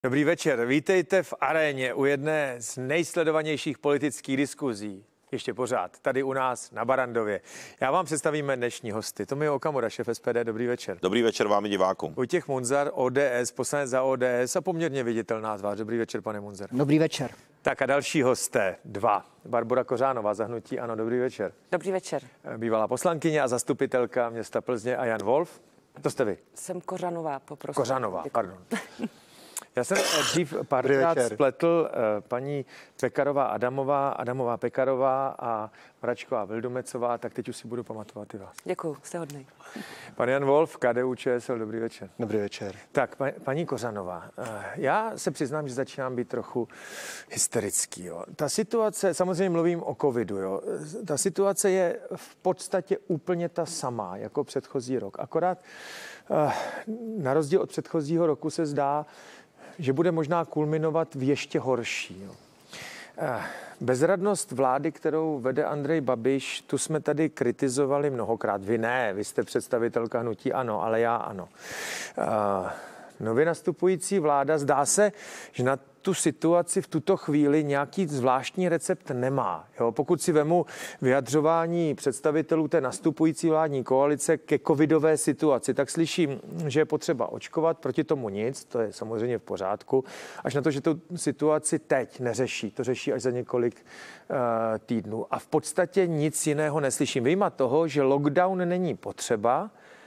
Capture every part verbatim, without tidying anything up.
Dobrý večer, vítejte v Aréně u jedné z nejsledovanějších politických diskuzí. Ještě pořád, tady u nás na Barrandově. Já vám představíme dnešní hosty. Tomio Okamura, šéf S P D, dobrý večer. Dobrý večer vám i divákům. Vojtěch Munzar, O D S, poslanec za O D S a poměrně viditelná tvář. Dobrý večer, pane Munzar. Dobrý večer. Tak a další hosté, dva. Barbora Kořánová, za hnutí ANO, dobrý večer. Dobrý večer. Bývalá poslankyně a zastupitelka města Plzně a Jan Wolf. To jste vy. Jsem Kořanová, poprosím. Kořanová, pardon. Já jsem dřív párkrát spletl uh, paní Pekarová Adamová, Adamová Pekarová a Mračková Vildumecová, tak teď už si budu pamatovat i vás. Děkuju, jste hodnej. Pan Jan Wolf, K D U Č S L, dobrý večer. Dobrý večer. Tak, pa, paní Kořanová, uh, já se přiznám, že začínám být trochu hysterický. Jo. Ta situace, samozřejmě mluvím o covidu, jo. Ta situace je v podstatě úplně ta samá jako předchozí rok. Akorát uh, na rozdíl od předchozího roku se zdá, že bude možná kulminovat v ještě horší. Jo. Bezradnost vlády, kterou vede Andrej Babiš, tu jsme tady kritizovali mnohokrát. Vy ne, vy jste představitelka hnutí ANO, ale já ano. Nově nastupující vláda, zdá se, že na tu situaci v tuto chvíli nějaký zvláštní recept nemá. Jo, pokud si vemu vyjadřování představitelů té nastupující vládní koalice ke covidové situaci, tak slyším, že je potřeba očkovat, proti tomu nic, to je samozřejmě v pořádku, až na to, že tu situaci teď neřeší, to řeší až za několik uh, týdnů. A v podstatě nic jiného neslyším. Vyjma toho, že lockdown není potřeba,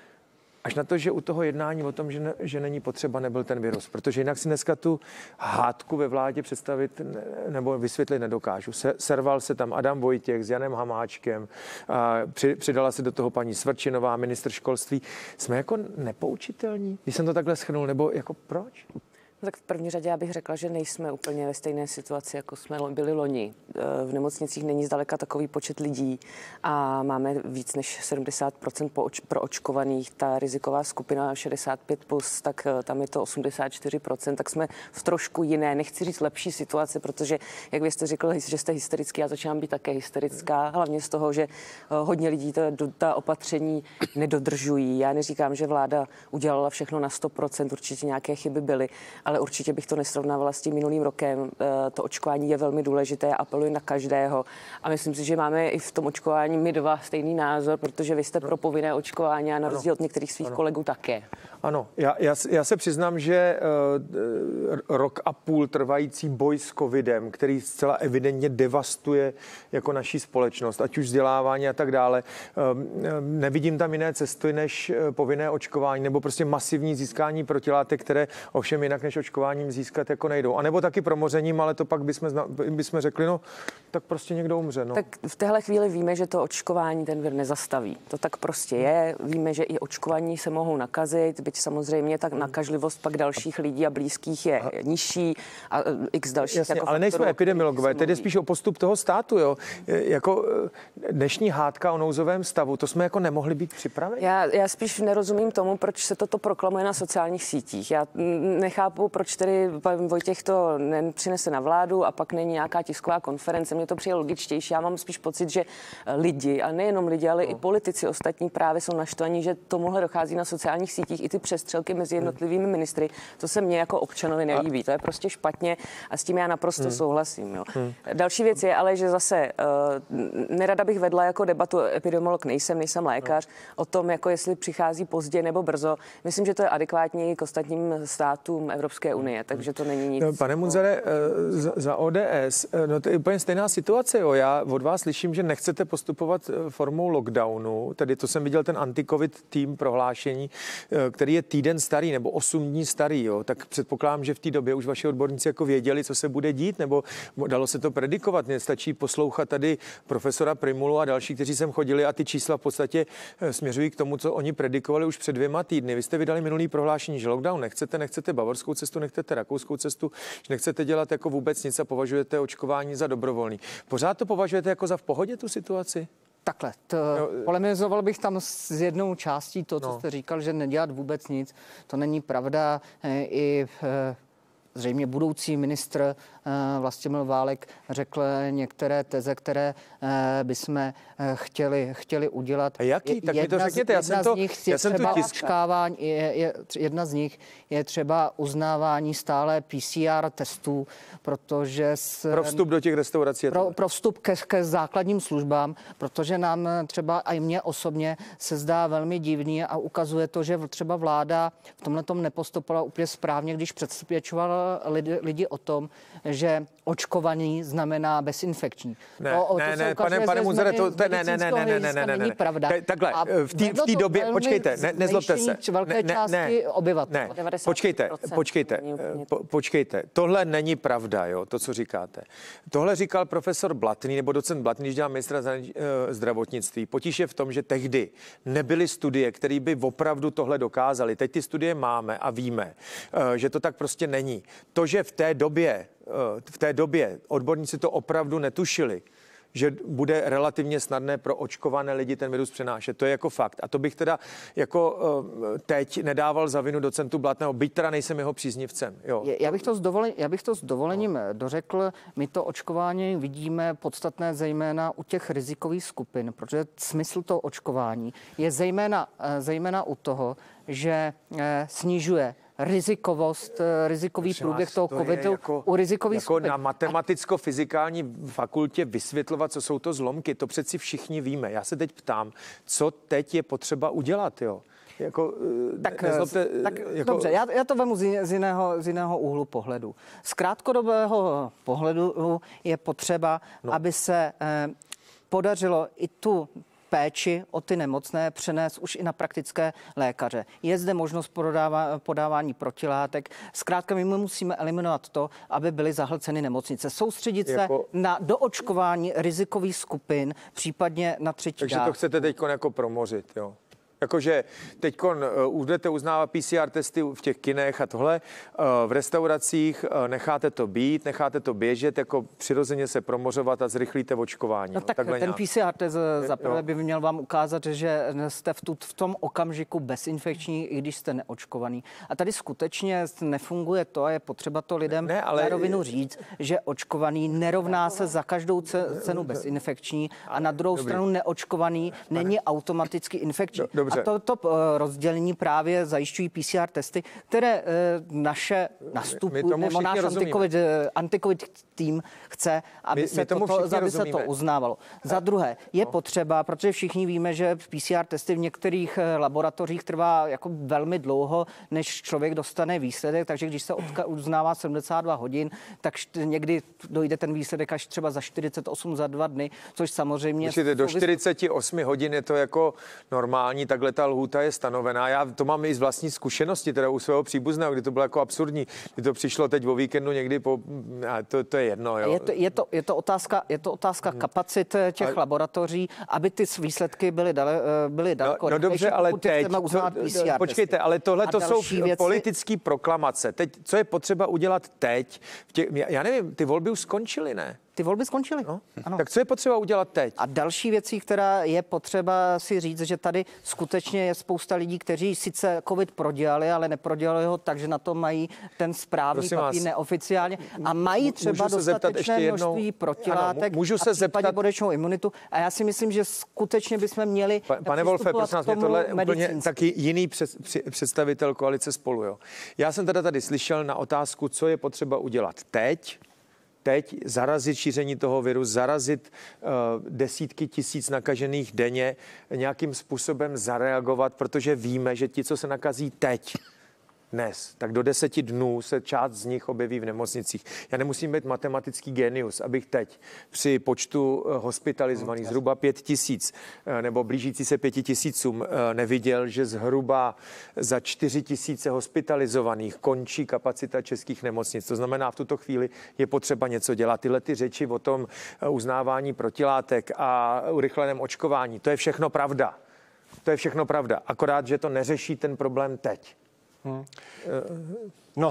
až na to, že u toho jednání o tom, že, ne, že není potřeba, nebyl ten virus. Protože jinak si dneska tu hádku ve vládě představit ne, nebo vysvětlit nedokážu. Se, serval se tam Adam Vojtěch s Janem Hamáčkem, a při, přidala se do toho paní Svrčinová, ministr školství. Jsme jako nepoučitelní, když jsem to takhle shrnul, nebo jako proč? No tak v první řadě já bych řekla, že nejsme úplně ve stejné situaci, jako jsme byli loni. V nemocnicích není zdaleka takový počet lidí a máme víc než sedmdesát procent proočkovaných. Ta riziková skupina šedesát pět plus, tak tam je to osmdesát čtyři procent, tak jsme v trošku jiné, nechci říct lepší situaci, protože, jak vy jste řekl, že jste hysterický, já začínám být také hysterická, hlavně z toho, že hodně lidí ta, ta opatření nedodržují. Já neříkám, že vláda udělala všechno na sto procent, určitě nějaké chyby byly, ale určitě bych to nesrovnávala s tím minulým rokem. To očkování je velmi důležité, apeluji na každého. A myslím si, že máme i v tom očkování my dva stejný názor, protože vy jste pro povinné očkování a na rozdíl od některých svých ano. kolegů také. Ano, já, já, já se přiznám, že uh, rok a půl trvající boj s covidem, který zcela evidentně devastuje jako naší společnost, ať už vzdělávání a tak dále, uh, nevidím tam jiné cesty než povinné očkování nebo prostě masivní získání protilátek, které ovšem jinak než očkováním získat jako nejdou. A nebo taky promořením, ale to pak bychom, bychom řekli, no, tak prostě někdo umře. No. Tak v téhle chvíli víme, že to očkování ten vir nezastaví. To tak prostě je. Víme, že i očkovaní se mohou nakazit, byť samozřejmě tak nakažlivost pak dalších lidí a blízkých je nižší a x dalších. Jasně, jako ale nejsme epidemiologové, tedy spíš o postup toho státu, jo. Jako dnešní hádka o nouzovém stavu, to jsme jako nemohli být připraveni. Já, já spíš nerozumím tomu, proč se toto proklamuje na sociálních sítích. Já nechápu, proč tedy pan Vojtěch to nepřinese na vládu a pak není nějaká tisková konference. Mně to přijde logičtější. Já mám spíš pocit, že lidi, a nejenom lidi, ale no. i politici ostatní právě jsou naštvaní, že tomuhle dochází na sociálních sítích, i ty přestřelky mezi jednotlivými ministry. To se mně jako občanovi nelíbí. To je prostě špatně a s tím já naprosto hmm. souhlasím. Jo. Hmm. Další věc je ale, že zase uh, nerada bych vedla jako debatu, epidemiolog nejsem, nejsem lékař, no. o tom, jako jestli přichází pozdě nebo brzo. Myslím, že to je adekvátní k ostatním státům Evropské unie, takže to není nic. No, pane Munzare, za, za O D S, no to je úplně stejná situace, jo. Já od vás slyším, že nechcete postupovat formou lockdownu, tedy to jsem viděl ten anti-covid tým prohlášení, který je týden starý nebo osm dní starý, jo. Tak předpokládám, že v té době už vaši odborníci jako věděli, co se bude dít, nebo dalo se to predikovat. Mně stačí poslouchat tady profesora Primulu a další, kteří sem chodili a ty čísla v podstatě směřují k tomu, co oni predikovali už před dvěma týdny. Vy jste vydali minulý prohlášení, že lockdown nechcete, nechcete bavorskou cestu, nechcete rakouskou cestu, že nechcete dělat jako vůbec nic a považujete očkování za dobrovolný. Pořád to považujete jako za v pohodě tu situaci? Takhle, to, no, polemizoval bych tam s jednou částí to, co no. jste říkal, že nedělat vůbec nic. To není pravda. I zřejmě budoucí ministr Vlastimil Válek řekl některé teze, které bychom chtěli, chtěli udělat. A jaký? Tak mi to řekněte. Já jsem to, z nich je já jsem třeba to očkávání, je, je, jedna z nich je třeba uznávání stále P C R testů, protože s, pro vstup do těch restaurací. Pro, pro vstup ke, ke základním službám, protože nám třeba a i mně osobně se zdá velmi divný a ukazuje to, že třeba vláda v tomhletom nepostupovala úplně správně, když přesvědčovala lidi, lidi o tom, že očkovaný znamená bezinfekční. Ne, to, ne, to ne, pane, pane Muzare, to, to ne, ne, ne, ne, ne, ne, ne, ne, není pravda. Takhle, v té době, počkejte, ne, nezlobte se. Velké ne, části ne, obyvatel. Ne, počkejte, počkejte, po, počkejte. Tohle není pravda, jo, to, co říkáte. Tohle říkal profesor Blatný, nebo docent Blatný, když dělal ministra zdravotnictví. Potíž je v tom, že tehdy nebyly studie, které by opravdu tohle dokázaly. Teď ty studie máme a víme, že to tak prostě není. To, že v té době, v té době odborníci to opravdu netušili, že bude relativně snadné pro očkované lidi ten virus přenášet. To je jako fakt. A to bych teda jako teď nedával za vinu docentu Blatného, byť teda nejsem jeho příznivcem. Jo. Já bych to s, dovolen, já bych to s dovolením no. dořekl. My to očkování vidíme podstatné zejména u těch rizikových skupin, protože smysl toho očkování je zejména, zejména u toho, že snižuje rizikovost, rizikový Prosím průběh vás, toho to covidu jako, u rizikových jako skupin. Na matematicko-fyzikální fakultě vysvětlovat, co jsou to zlomky, to přeci všichni víme. Já se teď ptám, co teď je potřeba udělat, jo? Jako, tak, nezlobte, tak jako... dobře, já, já to vemu z jiného, z jiného úhlu pohledu. Z krátkodobého pohledu je potřeba, no. aby se eh, podařilo i tu péči o ty nemocné přenést už i na praktické lékaře. Je zde možnost podává, podávání protilátek. Zkrátka my musíme eliminovat to, aby byly zahlceny nemocnice. Soustředit jako... se na doočkování rizikových skupin, případně na třetí Takže dávku. to chcete teď jako promořit, jo? Jakože teď budete uznávat P C R testy v těch kinech a tohle, v restauracích necháte to být, necháte to běžet, jako přirozeně se promořovat a zrychlíte očkování. No tak ten nějak. P C R test zaprvé by měl vám ukázat, že jste v, tu, v tom okamžiku bezinfekční, i když jste neočkovaný. A tady skutečně nefunguje to a je potřeba to lidem ne, ale... na rovinu říct, že očkovaný nerovná se za každou cenu bezinfekční a na druhou Dobrý. stranu neočkovaný není automaticky infekční. Dobře. A to, to rozdělení právě zajišťují P C R testy, které naše nastupují, nebo náš anti-COVID, anti-COVID tým chce, aby, my, se, my to, to, aby se to uznávalo. Za druhé, je no. potřeba, protože všichni víme, že P C R testy v některých laboratořích trvá jako velmi dlouho, než člověk dostane výsledek, takže když se odka- uznává sedmdesát dva hodin, tak někdy dojde ten výsledek až třeba za čtyřicet osm za dva dny, což samozřejmě... Určitě, do čtyřicet osm hodin je to jako normální, takhle ta lhůta je stanovená. Já to mám i z vlastní zkušenosti, teda u svého příbuzného, kdy to bylo jako absurdní, kdy to přišlo teď o víkendu někdy po... To, to je jedno, jo. Je to, je to, je to otázka, je to otázka hmm. kapacit těch ale... laboratoří, aby ty výsledky byly, dale, byly daleko. No, no dobře, ale teď... To, počkejte, ale tohle to jsou věci... politické proklamace. Teď, co je potřeba udělat teď? V těch, já nevím, ty volby už skončily, ne? Ty volby skončily. No, ano. Tak co je potřeba udělat teď? A další věcí, která je potřeba si říct, že tady skutečně je spousta lidí, kteří sice COVID prodělali, ale neprodělali ho tak, že na to mají ten správný Prosím papír vás. neoficiálně a mají třeba dostatečné množství protilátek ano, můžu se a zeptat bodečnou imunitu. A já si myslím, že skutečně bychom měli pa, Pane Wolfe, prosím vás, tohle je úplně taky jiný před, představitel koalice Spolu. Jo. Já jsem teda tady slyšel na otázku, co je potřeba udělat teď, teď zarazit šíření toho viru, zarazit uh, desítky tisíc nakažených denně, nějakým způsobem zareagovat, protože víme, že ti, co se nakazí teď, dnes, tak do deseti dnů se část z nich objeví v nemocnicích. Já nemusím být matematický genius, abych teď při počtu hospitalizovaných zhruba pět tisíc nebo blížící se pěti tisícům neviděl, že zhruba za čtyři tisíce hospitalizovaných končí kapacita českých nemocnic. To znamená, v tuto chvíli je potřeba něco dělat. Tyhle ty řeči o tom uznávání protilátek a urychleném očkování, to je všechno pravda. To je všechno pravda. Akorát, že to neřeší ten problém teď. Hmm. No,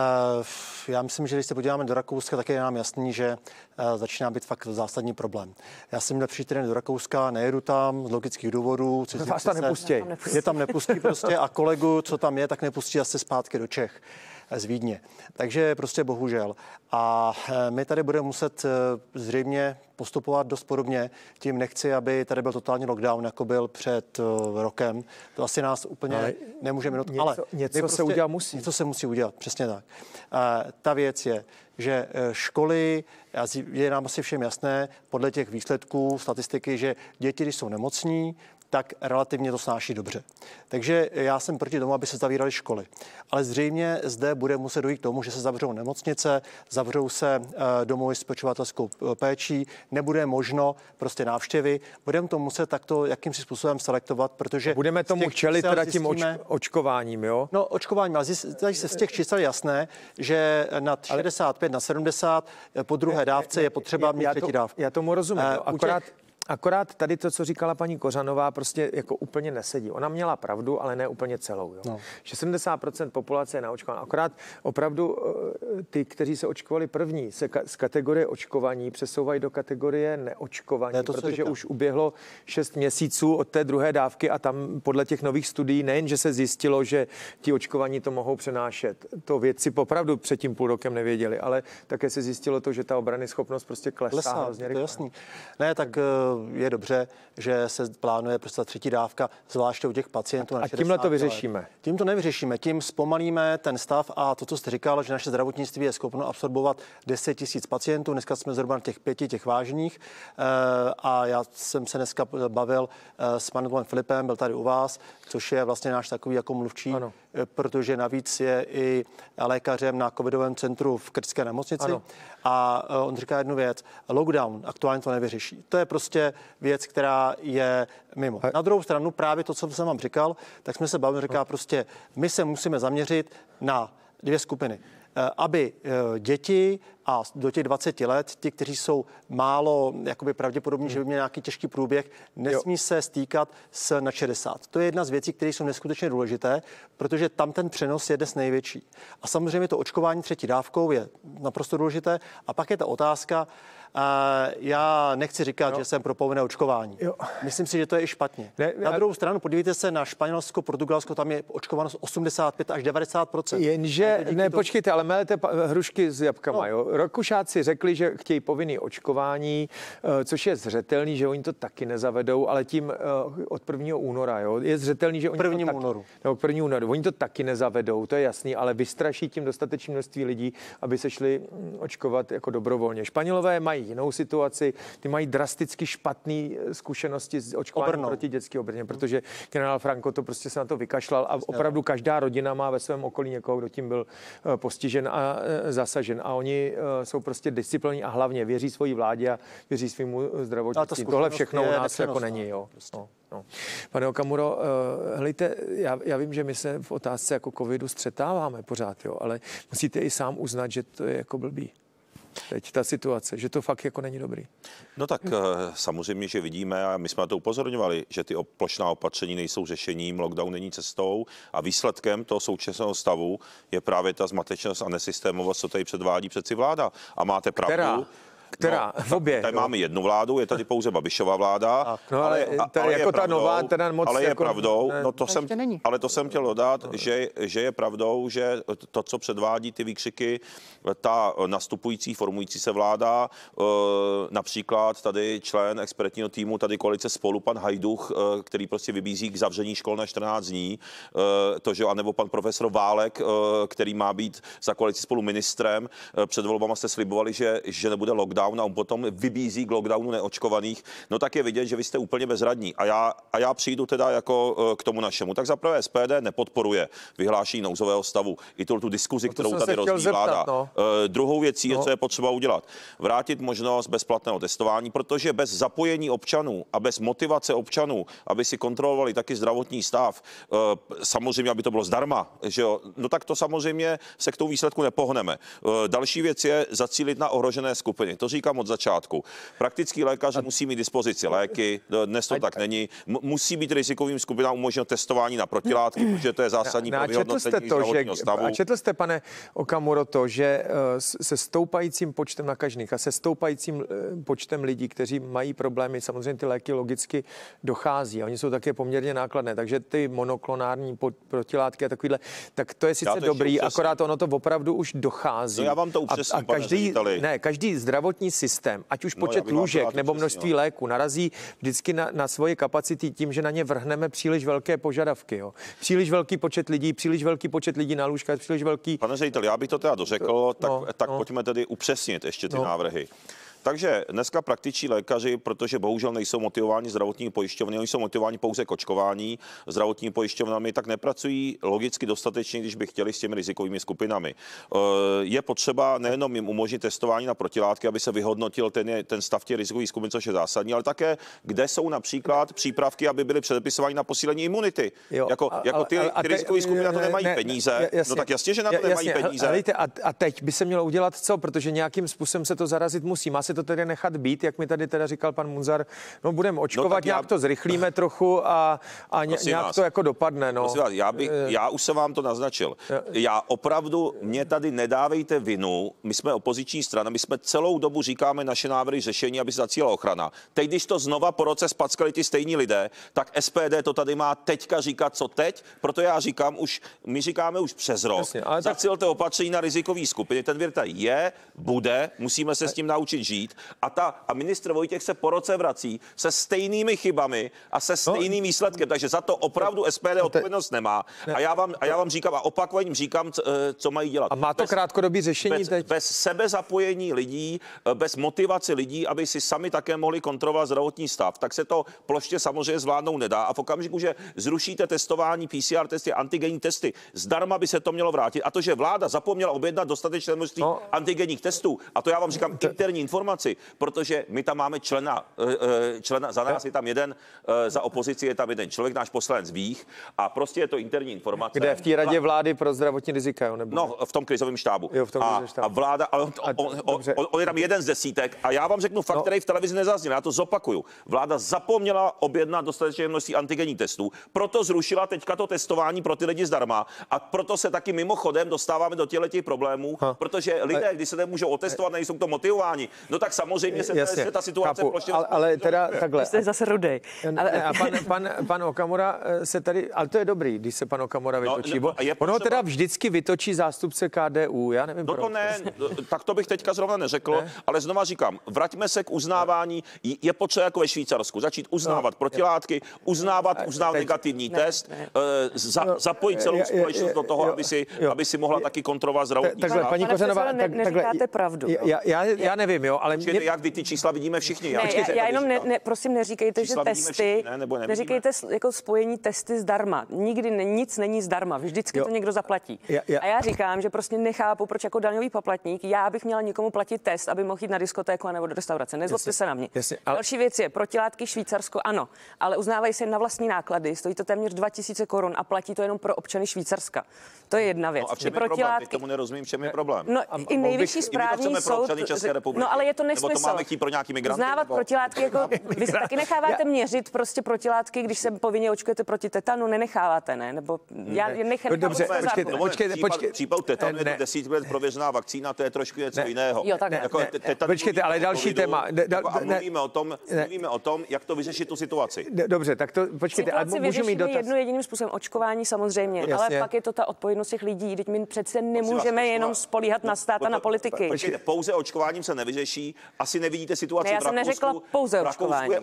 já myslím, že když se podíváme do Rakouska, tak je nám jasný, že začíná být fakt zásadní problém. Já jsem měl příští týden do Rakouska, nejedu tam z logických důvodů. Vás tam nepustí. Je tam nepustí prostě a kolegu, co tam je, tak nepustí zase zpátky do Čech. z Vídně. Takže prostě bohužel. A my tady budeme muset zřejmě postupovat dost podobně. Tím nechci, aby tady byl totální lockdown, jako byl před rokem. To asi nás úplně ale nemůže minut. Něco, ale něco prostě, se udělat musí. Něco se musí udělat, přesně tak. A ta věc je, že školy, je nám asi všem jasné, podle těch výsledků statistiky, že děti, když jsou nemocní, tak relativně to snáší dobře. Takže já jsem proti tomu, aby se zavíraly školy. Ale zřejmě zde bude muset dojít k tomu, že se zavřou nemocnice, zavřou se domovy s pečovatelskou péčí, nebude možno prostě návštěvy. Budeme to muset takto jakýmsi způsobem selektovat, protože... Budeme tomu čelit teda tím oč, očkováním, jo? No, očkováním. A tady se z těch čísel jasné, že nad šedesát pět, na sedmdesát po druhé dávce je potřeba mít třetí dávku. Já tomu rozumím. Uh, akorát... Akorát tady to, co říkala paní Kořanová, prostě jako úplně nesedí. Ona měla pravdu, ale ne úplně celou. Jo? No. Že sedmdesát procent populace je naočkovaná. Akorát opravdu ty, kteří se očkovali první, se ka- z kategorie očkovaní přesouvají do kategorie neočkovaní, ne, to, protože už uběhlo šest měsíců od té druhé dávky a tam podle těch nových studií nejen, že se zjistilo, že ti očkovaní to mohou přenášet. To vědci popravdu před tím půl rokem nevěděli, ale také se zjistilo to, že ta obrany schopnost prostě klesá. Klesá, hrozně to je jasný. Ne, tak je dobře, že se plánuje prostě třetí dávka, zvláště u těch pacientů. A tímhle to vyřešíme? Tím to nevyřešíme. Tím zpomalíme ten stav a to, co jste říkal, že naše zdravotnictví je schopno absorbovat deset tisíc pacientů. Dneska jsme zhruba na těch pěti, těch vážných. A já jsem se dneska bavil s panem Filipem, byl tady u vás, což je vlastně náš takový jako mluvčí, ano. Protože navíc je i lékařem na covidovém centru v krtské nemocnici. Ano. A on říká jednu věc. Lockdown aktuálně to nevyřeší. To je prostě věc, která je mimo. He. Na druhou stranu právě to, co jsem vám říkal, tak jsme se bavili, říká prostě, my se musíme zaměřit na dvě skupiny. Aby děti a do těch dvaceti let, ti, kteří jsou málo jakoby pravděpodobní, hmm. že by měli nějaký těžký průběh, nesmí jo. se stýkat s na šedesát. To je jedna z věcí, které jsou neskutečně důležité, protože tam ten přenos je dnes největší. A samozřejmě to očkování třetí dávkou je naprosto důležité. A pak je ta otázka, Uh, já nechci říkat, jo. že jsem pro povinné očkování. Jo. Myslím si, že to je i špatně. Ne, Na druhou stranu, podívejte se na Španělsko, Portugalsko, tam je očkovanost osmdesát pět až devadesát procent. Jenže, ne, to... počkejte, ale melete hrušky s jabkama. No. Jo? Rakušáci řekli, že chtějí povinné očkování, což je zřetelný, že oni to taky nezavedou, ale tím od prvního února. Jo? Je zřetelný, že oni prvním to taky, únoru. No, první únoru. Oni to taky nezavedou, to je jasný, ale vystraší tím dostatečné množství lidí, aby se šli očkovat jako dobrovolně. Španělové mají jinou situaci, ty mají drasticky špatné zkušenosti s očkováním proti dětské obrně, protože generál Franco to prostě se na to vykašlal a opravdu každá rodina má ve svém okolí někoho, kdo tím byl postižen a zasažen. A oni jsou prostě disciplinní a hlavně věří svojí vládě a věří svýmu zdravotnictví. Tohle všechno u nás jako není. Jo. No, no. Pane Okamuro, hlejte, já, já vím, že my se v otázce jako covidu střetáváme pořád, jo, ale musíte i sám uznat, že to je jako blbý. Teď ta situace, že to fakt jako není dobrý. No tak samozřejmě, že vidíme, a my jsme na to upozorňovali, že ty plošná opatření nejsou řešením, lockdown není cestou a výsledkem toho současného stavu je právě ta zmatečnost a nesystémovost, co tady předvádí přeci vláda. A máte pravdu. Která? Která? No, v obě. Tady máme jednu vládu, je tady pouze Babišova vláda. No ale, ale, ale jako je ta pravdou, nová, teda moc ale je jako, pravdou, ne, no to jsem, ale to jsem chtěl dodat, no. že, že je pravdou, že to, co předvádí ty výkřiky, ta nastupující, formující se vláda, například tady člen expertního týmu, tady koalice Spolu, pan Hajduch, který prostě vybízí k zavření škol na čtrnáct dní, to, že, anebo pan profesor Válek, který má být za koalici Spolu ministrem, před volbama jste slibovali, že, že nebude lockdown, a on potom vybízí k lockdownu neočkovaných, no tak je vidět, že vy jste úplně bezradní. A já, a já přijdu teda jako k tomu našemu. Tak zaprvé S P D nepodporuje vyhlášení nouzového stavu. I tu, tu diskuzi, no, kterou tady rozvíjí vláda. No. Uh, druhou věcí je, no. co je potřeba udělat. Vrátit možnost bezplatného testování, protože bez zapojení občanů a bez motivace občanů, aby si kontrolovali taky zdravotní stav, uh, samozřejmě, aby to bylo zdarma, že jo, no tak to samozřejmě se k tomu výsledku nepohneme. Uh, další věc je zacílit na ohrožené skupiny. To říkám od začátku. Praktický lékař a... musí mít dispozici léky, dnes to a... tak není. M- musí být rizikovým skupinám umožněno testování na protilátky, protože to je zásadní pro vyhodnocení zdravotního stavu. A četl jste, pane Okamuro, to, že se stoupajícím počtem nakažených a se stoupajícím počtem lidí, kteří mají problémy, samozřejmě ty léky logicky dochází a oni jsou také poměrně nákladné, takže ty monoklonární protilátky a takovýhle, tak to je sice to dobrý, akorát ono to opravdu už dochází. No já vám to upřesním, a, a každý, ne, každý zdravotní systém, ať už počet no, lůžek nebo množství léků, narazí vždycky na, na svoje kapacity tím, že na ně vrhneme příliš velké požadavky. Jo. Příliš velký počet lidí, příliš velký počet lidí na lůžkách, příliš velký... Pane ředitel, já bych to teda dořekl, tak, no, tak no. pojďme tedy upřesnit ještě ty no. návrhy. Takže dneska praktičtí lékaři, protože bohužel nejsou motivováni zdravotními pojišťovny, oni jsou motivováni pouze k očkování zdravotními pojišťovnami, tak nepracují logicky dostatečně, když by chtěli s těmi rizikovými skupinami. Je potřeba nejenom jim umožnit testování na protilátky, aby se vyhodnotil ten, ten stav těch rizikových skupin, což je zásadní, ale také, kde jsou například přípravky, aby byly předepisovány na posílení imunity. Jo, jako, a, jako ty, ty rizikové skupiny na to nemají ne, peníze. Jasně, no tak jasně, že na to jasně, nemají peníze. Helejte, a, a teď by se mělo udělat co? Protože nějakým způsobem se to zarazit musí. Má se to tedy nechat být, jak mi tady teda říkal pan Munzar, no budeme očkovat, no, nějak já... to zrychlíme trochu a, a ně, nějak vás. to jako dopadne. No. Vás, já, bych, já už jsem vám to naznačil. Já opravdu, mě tady nedávejte vinu, my jsme opoziční strana, my jsme celou dobu říkáme naše návrhy řešení, aby se zacílila ochrana. Teď, když to znova po roce spackali ty stejní lidé, tak S P D to tady má teďka říkat, co teď, proto já říkám už, my říkáme už přes rok, Jasně, ale zacílte tak... opatření na rizikový skupiny, ten vir tady je, bude, musíme se s tím naučit žít. A, ta, a ministr Vojtěch se po roce vrací se stejnými chybami a se stejným no, výsledkem, takže za to opravdu S P D odpovědnost nemá. A já vám, a já vám říkám a opakovaně říkám, co, co mají dělat. A má to bez, krátkodobý řešení bez, teď? Bez sebezapojení lidí, bez motivace lidí, aby si sami také mohli kontrolovat zdravotní stav, tak se to plošně samozřejmě zvládnout nedá. A v okamžiku, že zrušíte testování P C R testy, antigenní testy, zdarma by se to mělo vrátit. A to, že vláda zapomněla objednat dostatečné množství no. antigenních testů, a to já vám říkám interní informaci, protože my tam máme člena, člena za nás je tam jeden, za opozici je tam jeden člověk, náš poslanec Vích, a prostě je to interní informace. Kde v té radě vlády pro zdravotní rizika, jo? Nebo no, v tom krizovém štábu. Jo, v tom a, štábu. a vláda, ale on, on, on, on, on je tam jeden z desítek a já vám řeknu fakt, no. který v televizi nezazněl, já to zopakuju. Vláda zapomněla objednat dostatečné množství antigenních testů, proto zrušila teďka to testování pro ty lidi zdarma a proto se taky mimochodem dostáváme do těchto problémů, ha. protože lidé, když se nemůžou otestovat, nejsou k tomu motivováni, no tak samozřejmě se, Jasně, se ta situace plošně... Ale, ale teda takhle. Jste zase rudej. Ale... A pan, pan, pan Okamura se tady, ale to je dobrý, když se pan Okamura vytočí. No, ono potřeba... teda vždycky vytočí zástupce K D U, já nevím no proč. To ne, tak to bych teďka zrovna neřekl, ne? Ale znova říkám, vraťme se k uznávání, je potřeba jako ve Švýcarsku začít uznávat no, protilátky, uznávat, uznávat teď... negativní ne, test, ne. Za, no, zapojit celou společnost do toho, jo, aby, si, aby si mohla taky kontrolovat zdravotní stav. Paní Kořanová, ne, neříkáte pravdu. Já, já, já nevím, jo, ale... Mě... Jak ty čísla vidíme všichni. Ne, já, já jenom ne, ne, prosím neříkejte, čísla že testy, všichni, ne, neříkejte jako spojení testy zdarma. Nikdy ne, nic není zdarma, vždycky jo. to někdo zaplatí. Já, já. A já říkám, že prostě nechápu, proč jako daňový poplatník já bych měla někomu platit test, aby mohl jít na diskotéku nebo do restaurace. Nezlobte se na mě. Jasně, ale... Další věc je protilátky Švýcarsko, ano, ale uznávají se na vlastní náklady, stojí to téměř dva tisíce korun a platí to jenom pro občany Švýcarska. To je jedna věc. No a v čem je problém? Teď tomu nerozumím, v čem je problém. No, a, i nejvyšší správní soud. No ale je to nesmysl. Nebo to máme chtít pro nějaký migranty? Uznávat nebo... protilátky jako vy si taky necháváte měřit prostě protilátky, když se povinně očkujete proti tetanu, nenecháváte, ne? Nebo já ne. nechám. Dobře, počkejte, počkejte, počkejte. Případ tetanu je to desítky let prověřená vakcína, to je trošku něco jiného. Jo, tak jako počkejte, ale další téma. A mluvíme o tom, mluvíme o tom, jak to vyřešit tu situaci. Dobře, tak to počkejte, ale můžu mít dotaz. Jedno jediným způsobem očkování samozřejmě, ale pak je to ta odpovědnost těch lidí, teď my přece nemůžeme jenom spolíhat na stát a na politiky. Počkejte, pouze očkováním se nevyřeší. Asi nevidíte situaci ne, já jsem neřekla pouze očkování.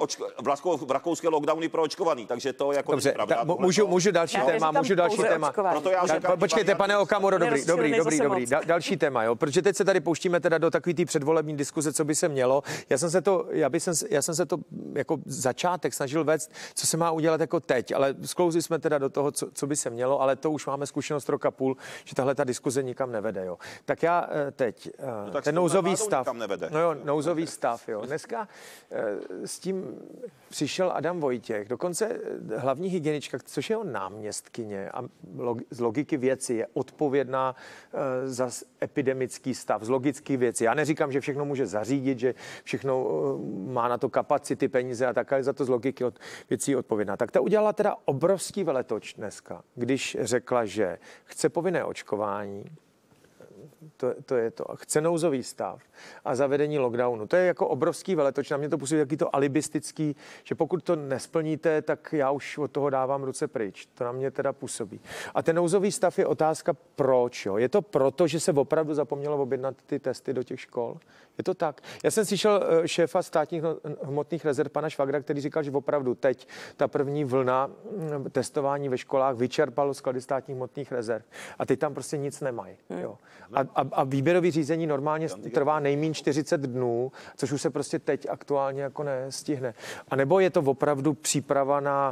V Rakousku je lockdowny pro očkovaný, takže to jako dobře, ta, můžu, můžu další já téma, můžu další téma. Proto já říkám, počkejte, pane Okamuro, dobrý, dobrý, dobrý, dobrý. Da, další téma, jo, protože teď se tady pouštíme teda do takový té předvolební diskuze, co by se mělo. Já jsem se to, já, by jsem, já jsem se to jako začátek snažil vést, co se má udělat jako teď, ale sklouzli jsme teda do toho, co, co by se mělo, ale to už máme zkušenost roka půl, že tahle ta diskuze nikam nevede, jo. Tak já teď, no, tak ten nouzový stav. Nevede. No jo, nouzový stav. Jo. Dneska s tím přišel Adam Vojtěch, dokonce hlavní hygienička, což je on náměstkyně a z logiky věci je odpovědná za epidemický stav, z logické věci. Já neříkám, že všechno může zařídit, že všechno má na to kapacity, peníze a tak, ale za to z logiky od věcí odpovědná. Tak ta udělala teda obrovský veletoč dneska, když řekla, že chce povinné očkování, To, to je to. Chce nouzový stav a zavedení lockdownu. To je jako obrovský veletoč. Na mě to působí taky to alibistický, že pokud to nesplníte, tak já už od toho dávám ruce pryč. To na mě teda působí. A ten nouzový stav je otázka proč. Jo? Je to proto, že se opravdu zapomnělo objednat ty testy do těch škol? Je to tak? Já jsem slyšel šéfa státních hmotných rezerv, pana Švagra, který říkal, že opravdu teď ta první vlna testování ve školách vyčerpalo sklady státních hmotných rezerv. A teď tam prostě nic nemají. Jo. A, a, a výběrový řízení normálně trvá nejméně čtyřicet dnů, což už se prostě teď aktuálně jako nestihne. A nebo je to opravdu příprava na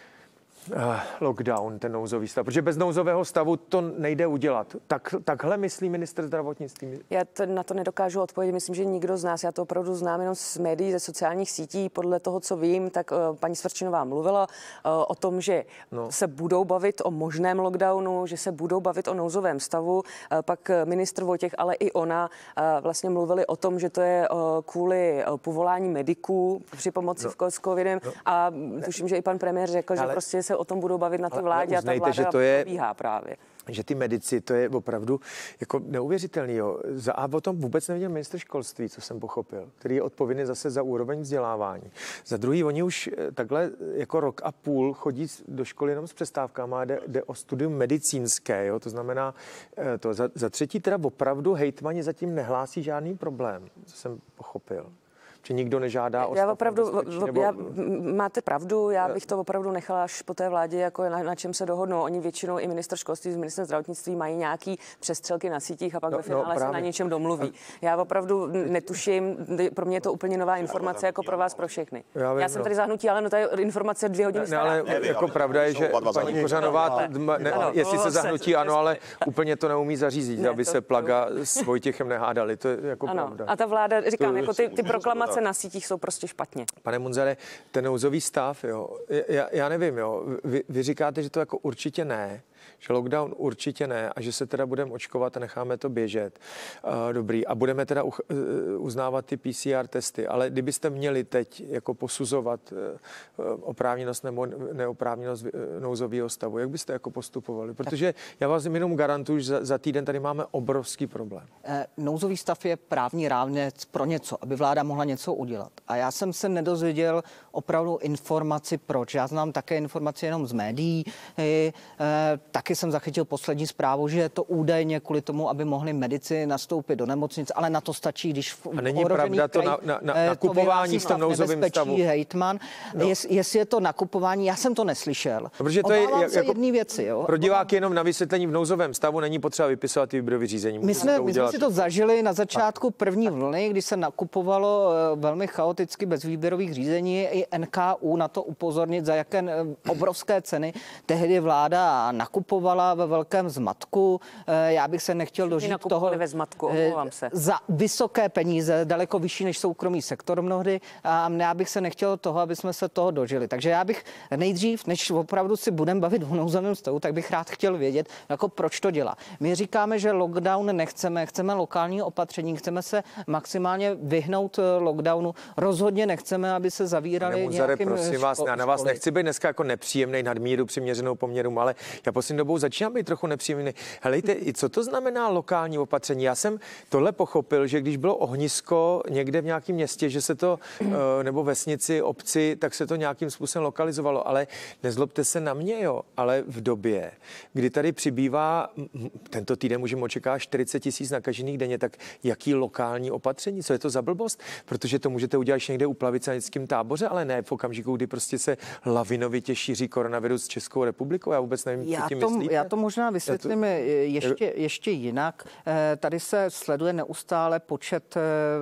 lockdown, ten nouzový stav, protože bez nouzového stavu to nejde udělat. Tak, takhle myslí ministr zdravotnictví? Já to, na to nedokážu odpovědět. Myslím, že nikdo z nás, já to opravdu znám jenom z médií, ze sociálních sítí. Podle toho, co vím, tak uh, paní Svrčinová mluvila uh, o tom, že no. se budou bavit o možném lockdownu, že se budou bavit o nouzovém stavu. Uh, pak ministr Vojtěch, ale i ona uh, vlastně mluvili o tom, že to je uh, kvůli uh, povolání mediků při pomoci no. s covidem. No. A tuším, že i pan premiér řekl, ale... že prostě se o tom budou bavit na té vládě a ta vláda že to je, probíhá právě. Že ty medici, to je opravdu jako neuvěřitelný. Jo. A o tom vůbec nevěděl ministr školství, co jsem pochopil, který je odpovědný zase za úroveň vzdělávání. Za druhý, oni už takhle jako rok a půl chodí do školy jenom s přestávkama a jde, jde o studium medicínské. Jo. To znamená, to za, za třetí teda opravdu hejtmani zatím nehlásí žádný problém, co jsem pochopil. Že nikdo nežádá o já opravdu, nebo... já, máte pravdu, já bych to opravdu nechala až po té vládě, jako na, na čem se dohodnou. Oni většinou i ministr školství, ministr zdravotnictví mají nějaký přestřelky na sítích a pak no, ve finále no, se na něčem domluví. Já opravdu netuším, pro mě je to úplně nová informace, jako pro vás, pro všechny. Já, vím, já jsem no. tady zahnutí, ale no ta informace dvě hodiny stará. Ne, ale jako pravda je, že paní Kořanová, jestli se zahnutí, ano, ale úplně to neumí zařízit, aby se Plaga s Vojtěchem nehádali. To je jako pravda. A ta vláda, říkám, jako ty, ty proklamace na sítích jsou prostě špatně. Pane Munzare, ten nouzový stav, jo, já, já nevím, jo, vy, vy říkáte, že to jako určitě ne, že lockdown určitě ne a že se teda budeme očkovat a necháme to běžet. Uh, dobrý. A budeme teda uh, uznávat ty P C R testy, ale kdybyste měli teď jako posuzovat uh, oprávněnost nebo neoprávněnost uh, nouzového stavu, jak byste jako postupovali? Protože já vás jenom garantuju, že za, za týden tady máme obrovský problém. Eh, nouzový stav je právní rámec pro něco, aby vláda mohla něco udělat. A já jsem se nedozvěděl opravdu informaci proč. Já znám také informaci jenom z médií, eh, taky jsem zachytil poslední zprávu, že je to údajně kvůli tomu, aby mohli medici nastoupit do nemocnic, ale na to stačí, když v a není pravda to na, na, na, nakupování v tom nouzovém stavu. Hejtman. No. Jest, jestli je to nakupování, já jsem to neslyšel. Protože to je jako jedné věci. Jo? Pro diváky jenom na vysvětlení, v nouzovém stavu není potřeba vypisovat ty výběrové řízení. My jsme, my jsme si to zažili na začátku první vlny, kdy se nakupovalo velmi chaoticky bez výběrových řízení. I N K U na to upozornit, za jaké obrovské ceny tehdy vláda nakupovala ve velkém zmatku. Já bych se nechtěl dožít toho ve zmatku, omlouvám se. Za vysoké peníze, daleko vyšší než soukromý sektor mnohdy. A já bych se nechtěl toho, aby jsme se toho dožili. Takže já bych nejdřív, než opravdu si budeme bavit o nouzovém stavu, tak bych rád chtěl vědět, jako proč to dělá. My říkáme, že lockdown nechceme, chceme lokální opatření, chceme se maximálně vyhnout lockdownu. Rozhodně nechceme, aby se zavírali nějakým prosím vás, ško- já na vás nechci být dneska jako nepříjemný, nadmíru přiměřenou poměrům, ale já poslední dobou začínám být trochu nepříjemný. Helejte, co to znamená lokální opatření? Já jsem tohle pochopil, že když bylo ohnisko někde v nějakém městě, že se to, nebo vesnici, obci, tak se to nějakým způsobem lokalizovalo, ale nezlobte se na mě, jo, ale v době, kdy tady přibývá, tento týden můžeme očekávat čtyřicet tisíc nakažených denně, tak jaký lokální opatření? Co je to za blbost? Protože to můžete udělat někde u Plavicanickém Táboře, ale ne v okamžiku, kdy prostě se lavinovitě šíří koronavirus Českou republikou. Já vůbec nevím, já co tím to, myslíte. Já to možná vysvětlím to... ještě, ještě jinak. Tady se sleduje neustále počet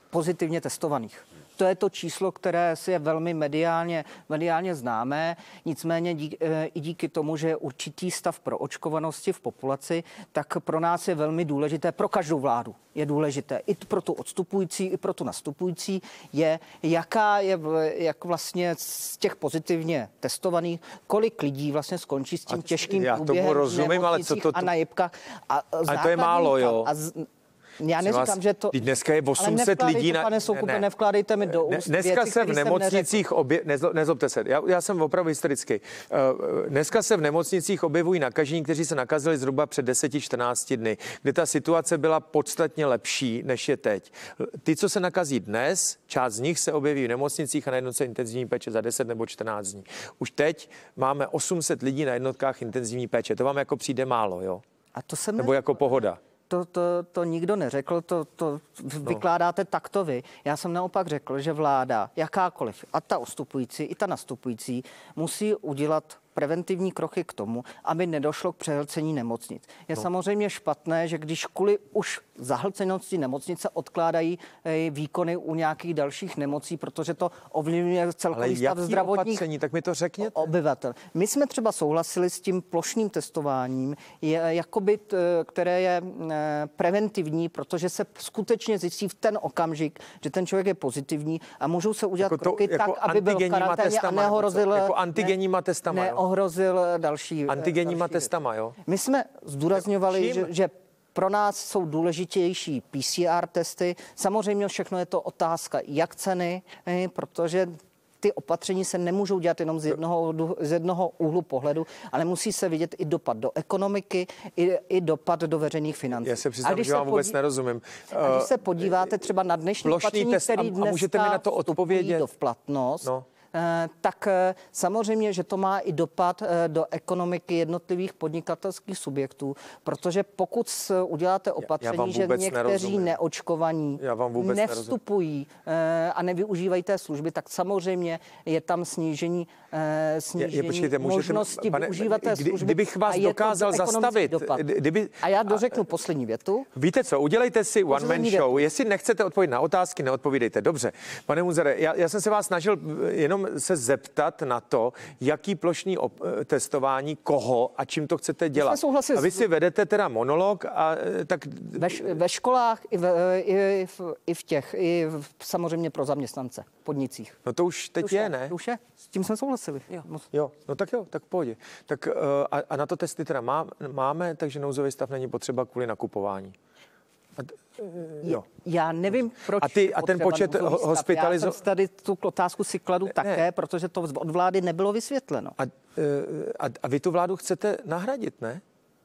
pozitivně testovaných. To je to číslo, které si je velmi mediálně, mediálně známé. Nicméně dík, i díky tomu, že je určitý stav pro očkovanosti v populaci, tak pro nás je velmi důležité, pro každou vládu je důležité, i pro tu odstupující, i pro tu nastupující, je, jaká je, jak vlastně z těch pozitivně testovaných, kolik lidí vlastně skončí s tím těžkým já průběhem tomu rozumím, ale co to, a na jipkách. A, a to je málo, jo. A z, Já neříkám, vás, že to... Dneska je osm set lidí na... Pane Soukupe, ne, nevkládejte mi do úst Dneska věci, se v nemocnicích obje... Nezlo, nezlobte se, já, já jsem opravdu historický. Dneska se v nemocnicích objevují nakažení, kteří se nakazili zhruba před deseti čtrnácti dny, kdy ta situace byla podstatně lepší, než je teď. Ty, co se nakazí dnes, část z nich se objeví v nemocnicích a na jednotce intenzivní péče za deset nebo čtrnáct dní. Už teď máme osm set lidí na jednotkách intenzivní péče. To vám jako přijde málo, jo? A to jsem nebo jako pohoda? To, to, to nikdo neřekl, to, to vykládáte takto vy. Já jsem naopak řekl, že vláda, jakákoliv, a ta odstupující, i ta nastupující, musí udělat preventivní kroky k tomu, aby nedošlo k přehlcení nemocnic. Je no. samozřejmě špatné, že když kvůli už zahlcenosti nemocnice odkládají e, výkony u nějakých dalších nemocí, protože to ovlivňuje celkový stav zdravotních opatření, tak mi to řekněte. Obyvatel. My jsme třeba souhlasili s tím plošným testováním, je, jakoby, t, které je e, preventivní, protože se skutečně zjistí v ten okamžik, že ten člověk je pozitivní a můžou se udělat jako to, kroky jako tak, aby byl v karanténě a neohrozil, jako antigenníma testama, ne, ohrozil další... Antigenníma další testama, jo? My jsme zdůrazňovali, že, že pro nás jsou důležitější P C R testy. Samozřejmě všechno je to otázka jak ceny, protože ty opatření se nemůžou dělat jenom z jednoho, z jednoho úhlu pohledu, ale musí se vidět i dopad do ekonomiky, i, i dopad do veřejných financí. Já se přiznám, že vám vůbec podí... nerozumím. A když se podíváte třeba na dnešní opatření, který dneska a můžete mi na to odpovědět? Do v platnost, no. tak samozřejmě, že to má i dopad do ekonomiky jednotlivých podnikatelských subjektů, protože pokud uděláte opatření, že někteří nerozumím. neočkovaní nevstupují nerozumím. a nevyužívají té služby, tak samozřejmě je tam snížení, snížení je, je, počkejte, možnosti pane, využívat té služby. Kdybych vás dokázal zastavit. Kdyby, a já dořeknu a, poslední větu. Víte co, udělejte si one man show. Větu. Jestli nechcete odpovědět na otázky, neodpovídejte. Dobře. Pane Munzare, já, já jsem se vás snažil jenom se zeptat na to, jaký plošný op- testování, koho a čím to chcete dělat. A vy si vedete teda monolog a tak... Ve, ve školách i v, i, v, i v těch, i v, samozřejmě pro zaměstnance, podnicích. No to už teď už je, ne? Už je, s tím jsme souhlasili. Jo, jo no tak jo, tak v pohodě. Tak a, a na to testy teda má, máme, takže nouzový stav není potřeba kvůli nakupování. A, jo. Já nevím, proč. A, ty, a ten počet hospitalizovaných. Já tady tu otázku si kladu ne, také, ne. protože to od vlády nebylo vysvětleno. A, a, a vy tu vládu chcete nahradit, ne?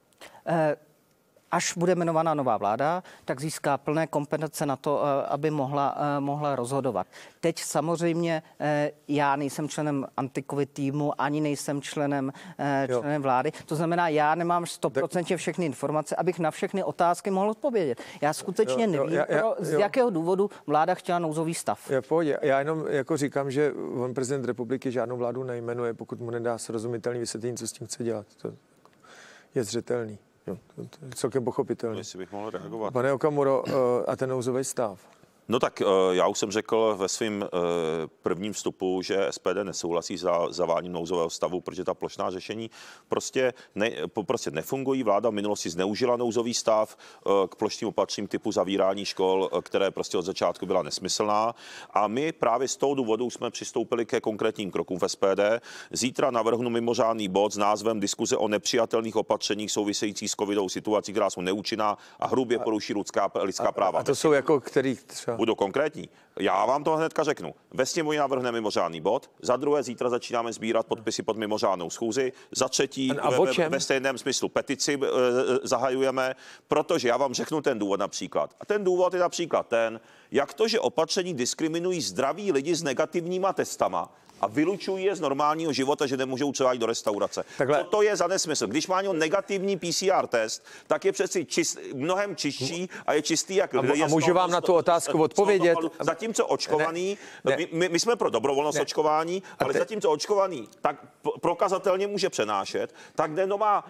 E, Až bude jmenovaná nová vláda, tak získá plné kompetence na to, aby mohla, mohla rozhodovat. Teď samozřejmě já nejsem členem anti-covid týmu, ani nejsem členem, členem vlády. To znamená, já nemám sto procent všechny informace, abych na všechny otázky mohl odpovědět. Já skutečně nevím, jo, jo, jo, z jakého důvodu vláda chtěla nouzový stav. Je v pohodě. Já jenom jako říkám, že on prezident republiky žádnou vládu nejmenuje, pokud mu nedá srozumitelný vysvětlení, co s tím chce dělat. To je zřetelný. Jo, to je celkem pochopitelné. Jestli bych mohl reagovat. Pane Okamuro, a ten nouzový stav? No tak já už jsem řekl ve svém prvním vstupu, že S P D nesouhlasí za zaváděním nouzového stavu, protože ta plošná řešení prostě, ne, prostě nefungují. Vláda v minulosti zneužila nouzový stav k plošným opatřením typu zavírání škol, které prostě od začátku byla nesmyslná. A my právě z toho důvodu jsme přistoupili ke konkrétním krokům v S P D. Zítra navrhnu mimořádný bod s názvem Diskuze o nepřijatelných opatřeních souvisejících s covidovou situací, která jsou neúčinná a hrubě poruší lidská, lidská práva. A to jsou jako kterých třeba? Budu konkrétní. Já vám to hnedka řeknu. Ve sněmovně navrhne mimořádný bod. Za druhé zítra začínáme sbírat podpisy pod mimořádnou schůzi. Za třetí ve, ve, ve stejném smyslu petici e, zahajujeme, protože já vám řeknu ten důvod například. A ten důvod je například ten, jak to, že opatření diskriminují zdraví lidi s negativníma testama a vylučují je z normálního života, že nemůžou třeba jít do restaurace. Takhle. Co to je za nesmysl? Když má negativní P C R test, tak je přeci čist, mnohem čistší a je čistý jak... A, a můžu vám na tu otázku odpovědět? Zatímco očkovaný, ne, ne. My, my jsme pro dobrovolnost ne. očkování, ale te... zatímco očkovaný tak prokazatelně může přenášet, tak jde doma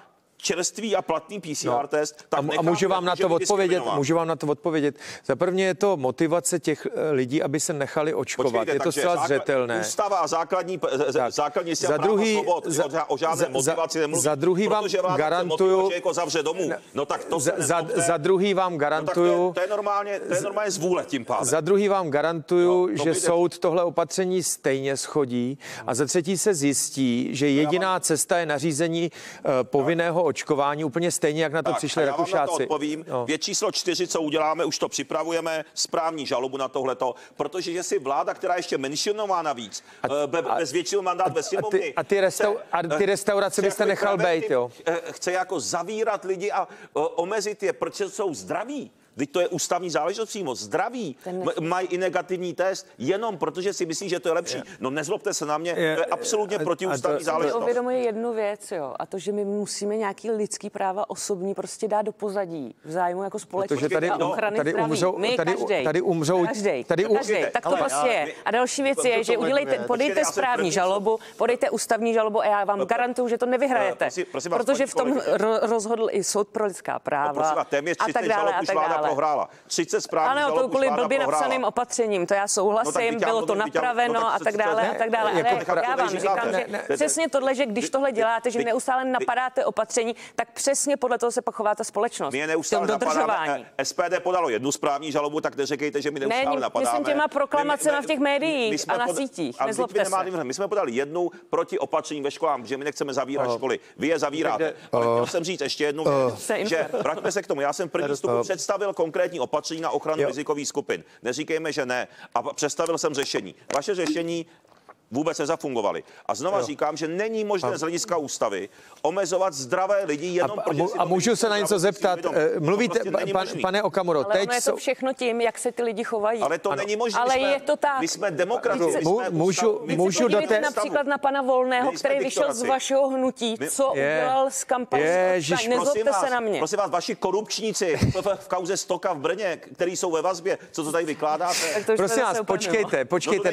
čerstvý a platný P C R no. test, tak a, a můžu vám na to odpovědět, můžu vám na to odpovědět. Za prvně je to motivace těch lidí, aby se nechali očkovat. Počkejte, je to zcela základ, zřetelné. Ústava a základní základní za druhý svobod, za, o žádné motivaci nemluví. Za druhý vám garantuju, že jako zavře domů. No tak to za, za, za druhý vám garantuju, no, to, je, to je normálně, to je normálně zvůle tím pádem. Za druhý vám garantuju, no, že soud tohle opatření stejně schodí a za třetí se zjistí, že jediná cesta je nařízení uh, povinného očkování, úplně stejně, jak na to tak, přišli Rakušáci. Já vám na to odpovím. No. Věc číslo čtyři, co uděláme, už to připravujeme, správní žalobu na tohleto, protože že si vláda, která ještě menšinová navíc, a, be, a, bez většího mandát ve sněmovny. A ty, a ty, restau, a ty restaurace byste nechal bejt, jo? Chce jako zavírat lidi a o, omezit je, protože jsou zdraví. Teď to je ústavní záležitost přímo. Zdraví Ten... mají i negativní test, jenom protože si myslí, že to je lepší. Je. No nezlobte se na mě, je. to je absolutně protiústavní to... záležitost. To uvědomuje jednu věc, jo, a to, že my musíme nějaký lidský práva osobní prostě dát do pozadí v zájmu jako společnosti tady, a ochrany tady zdraví. Umřou, my tady, každej, tady umřou, každej, tady um... každej, tak to ale prostě já, je. A další věc to, je, že udělejte, podejte správní žalobu, podejte ústavní žalobu a já vám no, garantuju, že to nevyhrajete, prosím, prosím vás, protože v tom rozhodl i soud pro lidská práva a tak dále a tak dále. Ano, to kvůli blbě napsaným opatřením, to já souhlasím, no, bylo to napraveno no, a tak dále ne, a tak dále. Ale jako já vám říkám, ne, že ne, přesně tohle, že když tohle děláte, že neustále napadáte opatření, tak přesně podle toho se pak chová ta společnost. My je neustále napadáme. S P D podalo jednu správní žalobu, tak neříkejte, že my neustále ne, napadáme. Myslím těma proklamacemi v těch médiích a na sítích. Nezlobte se. My jsme podali jednu proti opatření ve školách, že my nechceme zavírat školy. Vy je zavíráte. Ale chtěl jsem říct ještě jednu věc, že vraťme se k tomu. Já jsem první vstupu představil konkrétní opatření na ochranu rizikových skupin. Neříkejme, že ne. A představil jsem řešení. Vaše řešení vůbec nezafungovaly. A znova jo. říkám, že není možné z hlediska ústavy omezovat zdravé lidi jenom... A, a, a můžu se na něco zeptat? Mluvíte, prostě pan, pane Okamuro, ale teď... Ale je to všechno tím, jak se ty lidi chovají. Ale to ano. není možné. Ale jsme, je to tak. My jsme demokrati. Můžu, můžu do té... například na pana Volného, který vyšel z vašeho hnutí, my, co je, udělal z kampaní. Nezlobte se na mě. Prosím vás, vaši korupčníci v kauze Stoka v Brně, který jsou ve vazbě, co to tady vykládáte? Prosím vás, počkejte, počkejte.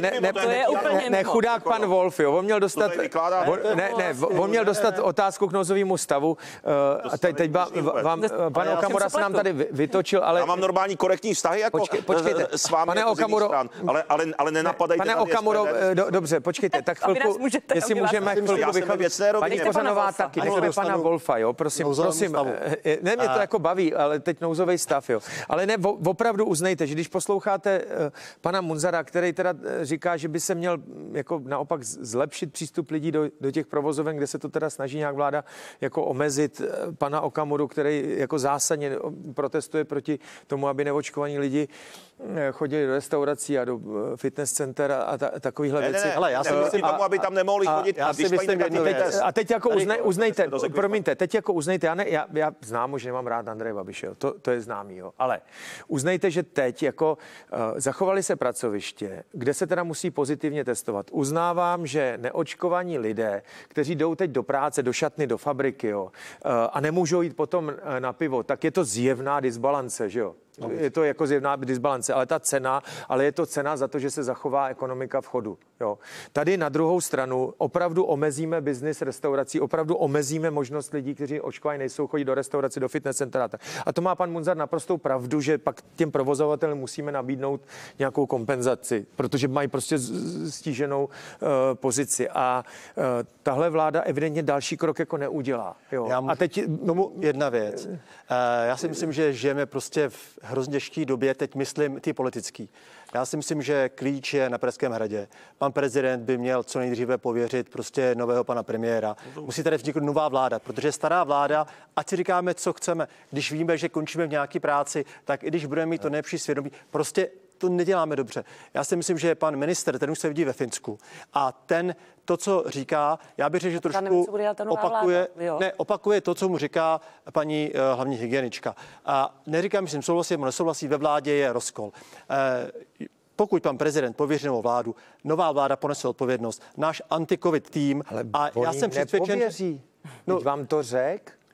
Ne, chudák pan Wolf, jo, on měl dostat, on, ne, ne, on měl dostat otázku k nouzovému stavu. Uh, teď, teď ba, vám, pan Okamura se nám tady vytočil, ale... Já mám normální korektní vztahy jako Počkej, počkejte, s vámi pane jako Okamuro, stran, ale, ale, ale nenapadajte pane Okamuro, do, dobře, počkejte, tak chvilku, jestli můžeme chvilku vychovat. Paní Kořanová taky, necháme pana Wolfa, jo, prosím, prosím, ne, mě to jako baví, ale teď nouzový stav, jo. Ale ne, opravdu uznejte, že když posloucháte pana Munzara, který teda říká, že by se měl jako naopak zlepšit přístup lidí do, do těch provozoven, kde se to teda snaží nějak vláda jako omezit, pana Okamuru, který jako zásadně protestuje proti tomu, aby neočkovaní lidi chodili do restaurací a do fitness center a ta, takovýhle ne, věci. Ne, ne, ale já si myslím tomu, aby tam nemohli chodit. A, a, když myslím, teď, a teď jako uznej, uznejte, promiňte, teď jako uznejte, já, ne, já, já znám, že nemám rád Andreje Babiše, to, to je známý, jo, ale uznejte, že teď jako uh, zachovali se pracoviště, kde se teda musí pozitivně testovat. Uznávám, že neočkovaní lidé, kteří jdou teď do práce, do šatny, do fabriky, jo, uh, a nemůžou jít potom na pivo, tak je to zjevná disbalance, že jo? Je to jako zjevná disbalance, ale ta cena, ale je to cena za to, že se zachová ekonomika v chodu. Jo. Tady na druhou stranu opravdu omezíme biznis restaurací, opravdu omezíme možnost lidí, kteří očkovaní nejsou, chodit do restaurací, do fitness centra. A to má pan Munzar naprostou pravdu, že pak těm provozovatelům musíme nabídnout nějakou kompenzaci, protože mají prostě stíženou uh, pozici. A uh, tahle vláda evidentně další krok jako neudělá. Jo. Já můžu, a teď tomu jedna věc. Uh, já si myslím, že žijeme prostě v hrozně těžké době, teď myslím ty politický. Já si myslím, že klíč je na Pražském hradě. Pan prezident by měl co nejdříve pověřit prostě nového pana premiéra. Musí tady vzniknout nová vláda, protože stará vláda, ať si říkáme, co chceme, když víme, že končíme v nějaké práci, tak i když budeme mít to nejlepší svědomí, prostě to neděláme dobře. Já si myslím, že pan minister, ten už se vidí ve Finsku a ten to, co říká, já bych řekl, že trošku opakuje, ne, opakuje to, co mu říká paní uh, hlavní hygienička. A neříkám, že jsem souhlasí, nebo nesouhlasí, ve vládě je rozkol. Uh, Pokud pan prezident pověří novou vládu, nová vláda ponese odpovědnost. Náš anti-covid tým, ale a já jsem přesvědčen, no, vám to řek?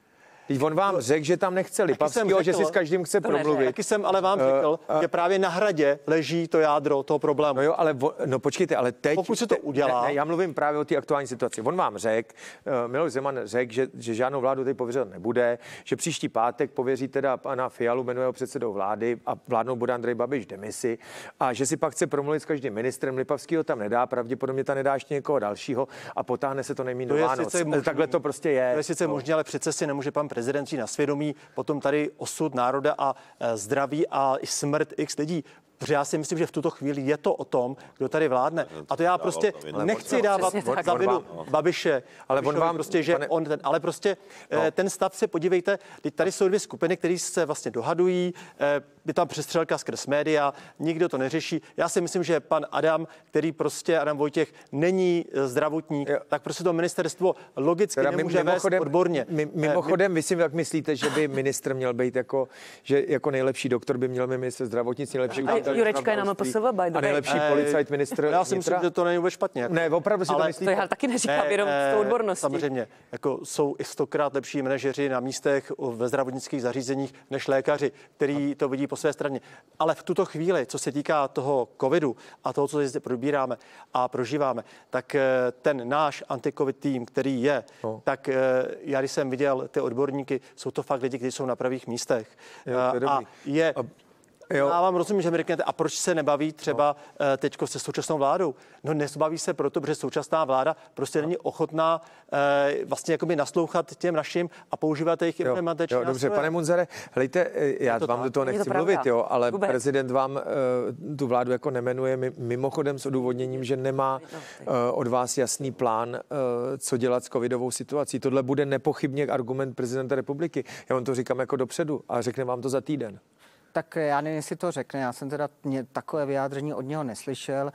Teď on vám řekl, že tam nechce Lipavského, že si s každým chce promluvit. Taky jsem ale vám řekl, uh, uh, že právě na Hradě leží to jádro toho problému. No jo, ale vo, no počkejte, ale teď... Pokud se to udělá... Ne, ne, já mluvím právě o té aktuální situaci. On vám řekl, uh, Miloš Zeman řekl, že, že žádnou vládu teď pověřovat nebude, že příští pátek pověří teda pana Fialu, jmenuje ho předsedou vlády a vládnou bude Andrej Babiš demisi a že si pak chce promluvit s každým ministrem. Lipavského tam nedá, pravděpodobně tam nedá ještě někoho dalšího a potáhne se to nejméně do Vánoc. Takhle to prostě je. To je sice no. možné, ale přece si nemůže pan prezident na svědomí potom tady osud národa a e, zdraví a i smrt x lidí. Protože já si myslím, že v tuto chvíli je to o tom, kdo tady vládne. A to já prostě nechci dávat za vinu Babiše, ale on vám prostě, že on ten, ale prostě no. ten stav se podívejte, teď tady jsou dvě skupiny, které se vlastně dohadují, je tam přestřelka skrz média, nikdo to neřeší. Já si myslím, že pan Adam, který prostě Adam Vojtěch není zdravotník, jo. tak prostě to ministerstvo logicky teda nemůže vést odborně. Mimochodem, vy si jak myslíte, že by ministr měl být jako, že jako nejlepší doktor by měl být ministr zdravotnictví, nejlepší Jurečka je na MPSV, by the way. A nejlepší policajt ministr. Já si myslím, že to není vůbec špatně. Jako. Ne, opravdu si ale to myslíte? To já taky neříkám, jenom s tou odborností. Samozřejmě, jako jsou i stokrát lepší manažeři na místech ve zdravotnických zařízeních než lékaři, který to vidí po své straně. Ale v tuto chvíli, co se týká toho covidu a toho, co zde probíráme a prožíváme, tak ten náš anti-covid tým, který je, no. tak já když jsem viděl ty odborníky, jsou to fakt lidi, kteří jsou na pravých místech. Jo, a je... A... Jo. Já vám rozumím, že mi řeknete, a proč se nebaví třeba no. teďko se současnou vládou? No nezbaví se proto, protože současná vláda prostě není ochotná eh, vlastně jakoby naslouchat těm našim a používat jejich implementační nástroje. Dobře, pane Munzare, hlejte, já vám do toho nechci mluvit, jo, ale Vůbec. prezident vám eh, tu vládu jako nemenuje mimochodem s odůvodněním, že nemá eh, od vás jasný plán, eh, co dělat s covidovou situací. Tohle bude nepochybně argument prezidenta republiky. Já vám to říkám jako dopředu a řekne vám to za týden. Tak já nevím, jestli to řekne. Já jsem teda takové vyjádření od něho neslyšel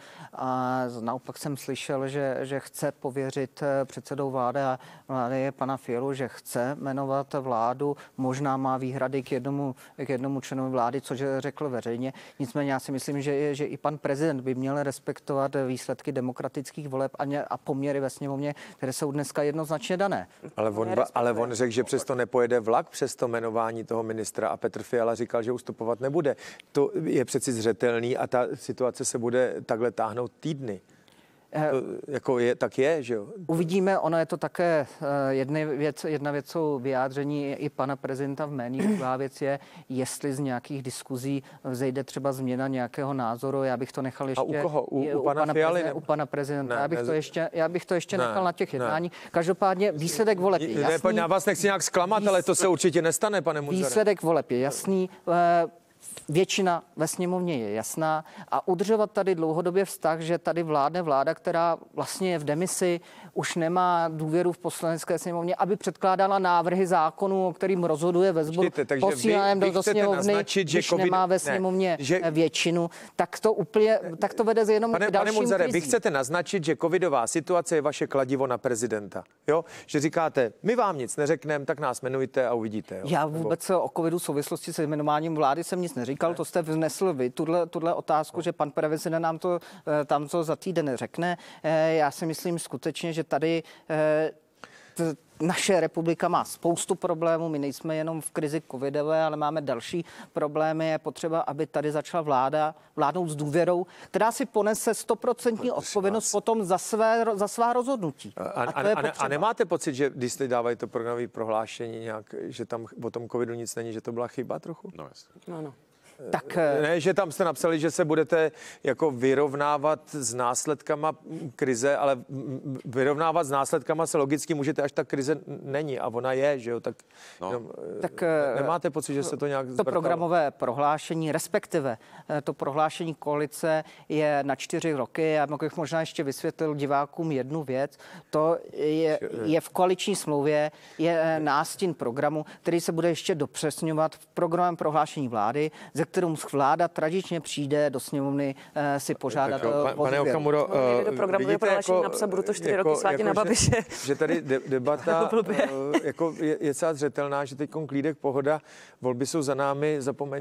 a naopak jsem slyšel, že, že chce pověřit předsedou vlády a vlády je pana Fialu, že chce jmenovat vládu. Možná má výhrady k jednomu, k jednomu členovi vlády, což řekl veřejně. Nicméně já si myslím, že, že i pan prezident by měl respektovat výsledky demokratických voleb a, a poměry ve sněmovně, které jsou dneska jednoznačně dané. Ale on, ale on řekl, že přesto nepojede vlak přes to jmenování toho ministra a Petr Fiala říkal, že ustupovat nebude. To je přeci zřetelný a ta situace se bude takhle táhnout týdny. To jako je, tak je, že jo? Uvidíme, ono je to také jedna věc, jedna věc jsou vyjádření i pana prezidenta v médiích, druhá věc je, jestli z nějakých diskuzí vzejde třeba změna nějakého názoru, já bych to nechal ještě... A u koho? U, u, u pana, pana Fialy? Prezidenta, u pana prezidenta. Ne, já, bych ne, to ještě, já bych to ještě ne, nechal na těch ne. jednání. Každopádně výsledek voleb je jasný. Já vás nechci nějak zklamat, ale to se určitě nestane, pane Munzare. Výsledek voleb je jasný. Většina ve sněmovně je jasná a udržovat tady dlouhodobě vztah, že tady vládne vláda, která vlastně je v demisi, už nemá důvěru v poslanecké sněmovně, aby předkládala návrhy zákonů, o kterým rozhoduje ve sboru posílaném do, do sněmovny, naznačit, když COVID... nemá ve sněmovně ne, že... většinu, tak to úplně, tak to vede jenom pane, k dalším pane Munzare, krizí. Vy chcete naznačit, že covidová situace je vaše kladivo na prezidenta, jo? Že říkáte, my vám nic neřekneme, tak nás jmenujte a uvidíte. Jo? Já vůbec Nebo... o covidu v souvislosti se jmenováním vlády jsem nic neříkal, ne. To jste vznesl vy, tuhle, tuhle otázku, no. že pan prezident nám to tam to za týden řekne. Já si myslím skutečně, že tady t, naše republika má spoustu problémů, my nejsme jenom v krizi covidové, ale máme další problémy. Je potřeba, aby tady začala vláda vládnout s důvěrou, která si ponese stoprocentní odpovědnost potom za, své, za svá rozhodnutí. A, a, a, a, a nemáte pocit, že když jste dávají to programové prohlášení nějak, že tam o tom covidu nic není, že to byla chyba trochu? No jasně. No, no. Tak, ne, že tam jste napsali, že se budete jako vyrovnávat s následkama krize, ale vyrovnávat s následkama se logicky můžete, až ta krize není a ona je, že jo, tak, no. jenom, tak nemáte pocit, že se to nějak to zvrtalo? Programové prohlášení, respektive to prohlášení koalice je na čtyři roky. Já bych možná ještě vysvětlil divákům jednu věc. To je, je v koaliční smlouvě, je nástin programu, který se bude ještě dopřesňovat v programovém prohlášení vlády, ze kterou vláda tradičně přijde do sněmovny uh, si požádat o důvěru. Pane Okamuro, uh, do programového prohlášení jako, napsat, budu to čtyři jako, roky svátě jako, na Babiše. Že, že tady de, debata uh, jako je, je celá zřetelná, že teď klídek pohoda, volby jsou za námi, zapomeňte.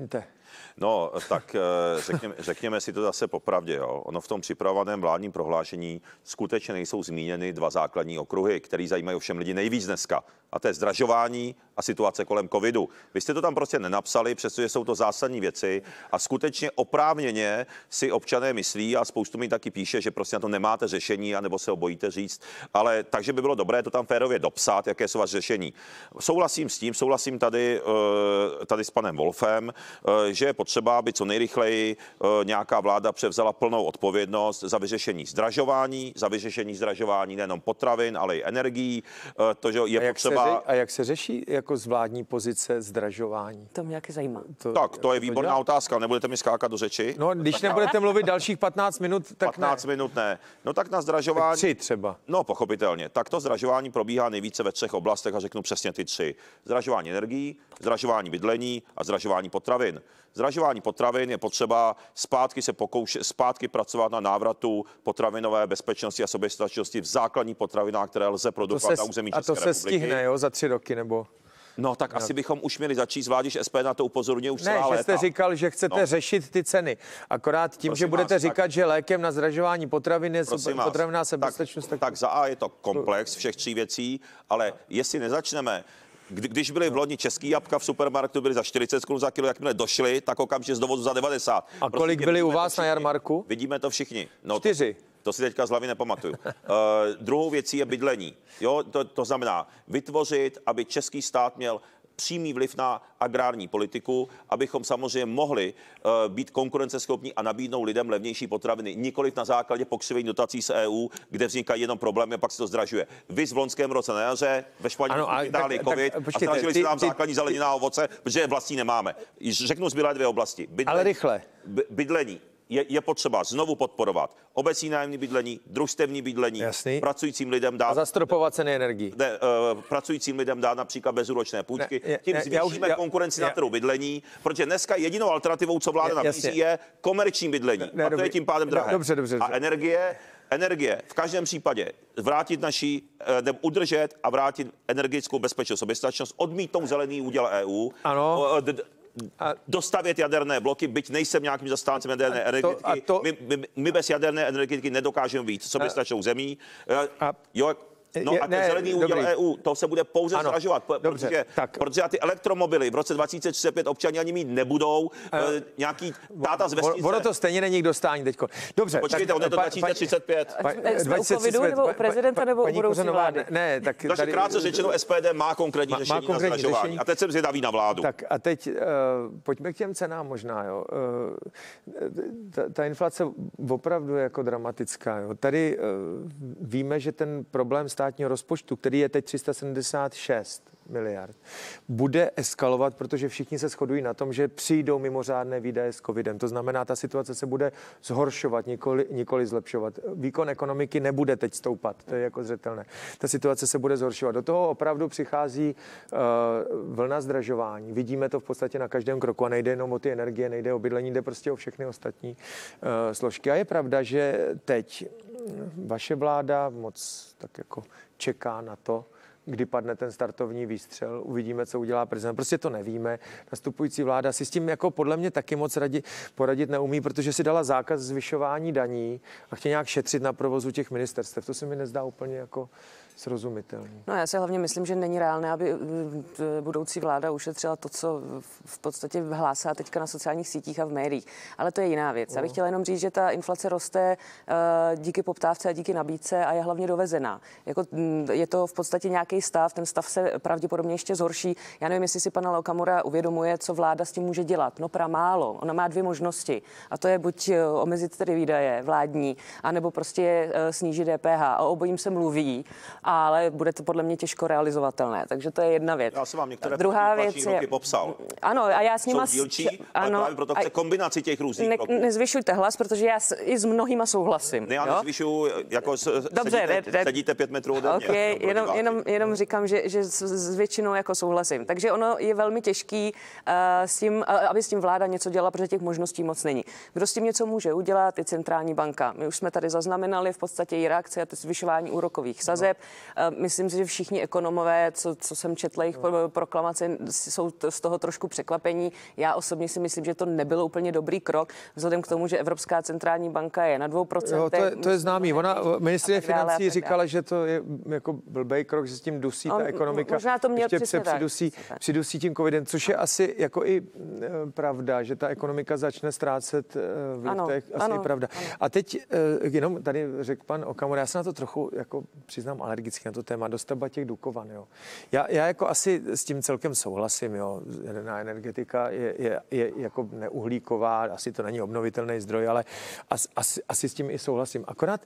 No, tak řekněme, řekněme si to zase popravdě. Jo. Ono v tom připravovaném vládním prohlášení skutečně nejsou zmíněny dva základní okruhy, které zajímají ovšem lidi nejvíc dneska. A to je zdražování a situace kolem covidu. Vy jste to tam prostě nenapsali, přestože jsou to zásadní věci a skutečně oprávněně si občané myslí a spoustu mi taky píše, že prostě na to nemáte řešení anebo se ho bojíte říct. Ale takže by bylo dobré to tam férově dopsat, jaké jsou vaše řešení. Souhlasím s tím, souhlasím tady, tady s panem Wolfem, že je potřeba, aby co nejrychleji nějaká vláda převzala plnou odpovědnost za vyřešení zdražování, za vyřešení zdražování nejenom potravin, ale i energií. To, že je potřeba. A jak se řeší jako z vládní pozice zdražování? To mě jaký zajímá. To, tak, to je výborná to otázka. Nebudete mi skákat do řeči? No, když nebudete mluvit dalších patnáct minut, tak patnáct ne. minut ne. No tak na zdražování. Tak tři třeba. No, pochopitelně. Tak to zdražování probíhá nejvíce ve třech oblastech a řeknu přesně ty tři. Zdražování energií, zdražování bydlení a zdražování potravin. Zdražování potravin je potřeba zpátky se pokoušet, zpátky pracovat na návratu potravinové bezpečnosti a soběstačnosti v základních potravinách, které lze produkovat na území České republiky. A to se stihne, jo, za tři roky nebo? No tak no. Asi bychom už měli začít zvlášť, že S P D na to upozorňuje už celá léta. Ne, že jste léta. říkal, že chcete no. řešit ty ceny. Akorát tím, Prosím že budete vás, říkat, tak, že lékem na zdražování potravin je potravinová sebezpečnost. Tak, tak, tak za A je to komplex všech tří věcí, ale jestli nezačneme, Kdy, když byly v loni český jabka v supermarketu, byly za čtyřicet korun za kilo, jakmile došly, tak okamžitě z dovozu za devadesát. A prostě kolik byly u vás na jarmarku? Vidíme to všichni. No, Čtyři. To, to si teďka z hlavy nepamatuju. uh, druhou věcí je bydlení. Jo, to, to znamená vytvořit, aby český stát měl přímý vliv na agrární politiku, abychom samozřejmě mohli uh, být konkurenceschopní a nabídnout lidem levnější potraviny. Nikoliv na základě pokřivení dotací z E U, kde vznikají jenom problémy a pak se to zdražuje. Vy v loňském roce na jaře, ve Španělsku vytáhli covid tak, počkejte, a zdražili se nám ty, základní zelenina a ovoce, protože je vlastní nemáme. Řeknu zbylé dvě oblasti. Bydlení, ale rychle. By, bydlení. Je, je potřeba znovu podporovat obecní nájemní bydlení, družstevní bydlení, Jasný. pracujícím lidem dát... A zastropovat ceny energií. Ne, uh, pracujícím lidem dát například bezúročné půjčky. Ne, je, Tím ne, zvýšíme já, konkurenci já, na trhu bydlení, protože dneska jedinou alternativou, co vláda nabízí, je komerční bydlení. Ne, a to dobře, je tím pádem drahé. Dobře, dobře, dobře. A energie... Energie v každém případě vrátit naší, nebo udržet a vrátit energetickou bezpečnost, soběstačnost, odmítnout zelený úděl E U. Ano. A dostavět jaderné bloky, byť nejsem nějakým zastáncem jaderné energetiky. To, to, my, my, my bez jaderné energetiky nedokážeme být soběstačnou zemí. A, jo, No a ten ne, zelený úděl dobrý. E U, to se bude pouze ano, zdražovat, dobře, protože, tak. protože ty elektromobily v roce dva tisíce třicet pět občani ani mít nebudou, uh, nějaký táta z vesnice. Ono to stejně není k dostání teďko. Dobře. Počkejte, ono je to dva tisíce třicet pět. Pa, pa, jsme u covidu nebo u prezidenta nebo u budoucí vlády? Ne, tak Takže tady, krátce řečeno S P D má konkrétní má, řešení má konkrétní na zdražování. Řešení. A teď jsem zvědavý na vládu. Tak a teď uh, pojďme k těm cenám možná. Jo. Uh, ta, ta inflace opravdu je jako dramatická. Jo. Tady uh, víme, že ten problém státního rozpočtu, který je teď tři sta sedmdesát šest miliard, bude eskalovat, protože všichni se shodují na tom, že přijdou mimořádné výdaje s covidem. To znamená, ta situace se bude zhoršovat, nikoli, nikoli zlepšovat. Výkon ekonomiky nebude teď stoupat, to je jako zřetelné. Ta situace se bude zhoršovat. Do toho opravdu přichází uh, vlna zdražování. Vidíme to v podstatě na každém kroku a nejde jenom o ty energie, nejde o bydlení, jde prostě o všechny ostatní uh, složky. A je pravda, že teď vaše vláda moc tak jako čeká na to, kdy padne ten startovní výstřel, uvidíme, co udělá prezident. Prostě to nevíme. Nastupující vláda si s tím jako podle mě taky moc radi, poradit neumí, protože si dala zákaz zvyšování daní a chtějí nějak šetřit na provozu těch ministerstev. To se mi nezdá úplně jako srozumitelný. No já si hlavně myslím, že není reálné, aby budoucí vláda ušetřila to, co v podstatě hlásá teďka na sociálních sítích a v médiích. Ale to je jiná věc. No. Já bych chtěla jenom říct, že ta inflace roste uh, díky poptávce a díky nabídce a je hlavně dovezená. Jako, je to v podstatě nějaký stav, ten stav se pravděpodobně ještě zhorší. Já nevím, jestli si pana Okamura uvědomuje, co vláda s tím může dělat. No pramálo. Ona má dvě možnosti. A to je buď omezit tedy výdaje vládní, anebo prostě uh, snížit D P H. O obojím se mluví, ale bude to podle mě těžko realizovatelné. Takže to je jedna věc. Já jsem vám některé druhá věc je popsal. Ano, a já s nima jsou dílčí, ale ano, právě proto chce kombinaci těch různých ne, kroků. Nezvyšujte hlas, protože já s, i s mnohýma souhlasím. Ne, já nezvyšuju, jako Dobře, sedíte, ne, sedíte pět metrů ode mě. Okay, jenom, jenom, jenom říkám, že, že s, s většinou jako souhlasím. Takže ono je velmi těžký, uh, s tím, uh, aby s tím vláda něco dělala, protože těch možností moc není. Kdo s tím něco může udělat, je centrální banka. My už jsme tady zaznamenali v podstatě její reakce a to zvyšování úrokových sazeb. Myslím si, že všichni ekonomové, co, co jsem četla jejich proklamace, jsou z toho trošku překvapení. Já osobně si myslím, že to nebylo úplně dobrý krok, vzhledem k tomu, že Evropská centrální banka je na dvou procentech. Jo, to, je, to je známý. Ona, ministryně financí říkala, že to je jako blbej krok, že s tím dusí ta ekonomika. Možná to měl ještě se přidusí, přidusí tím covidem, což je asi jako i pravda, že ta ekonomika začne ztrácet v letech. Asi ano, pravda. Ano. A teď jenom tady řekl pan Okamura, já se na to trochu jako přiznám alergicky na to téma dostavba těch Dukovan. Jo. Já, já jako asi s tím celkem souhlasím. Jo. Jaderná energetika je, je, je jako neuhlíková, asi to není obnovitelný zdroj, ale as, asi, asi s tím i souhlasím. Akorát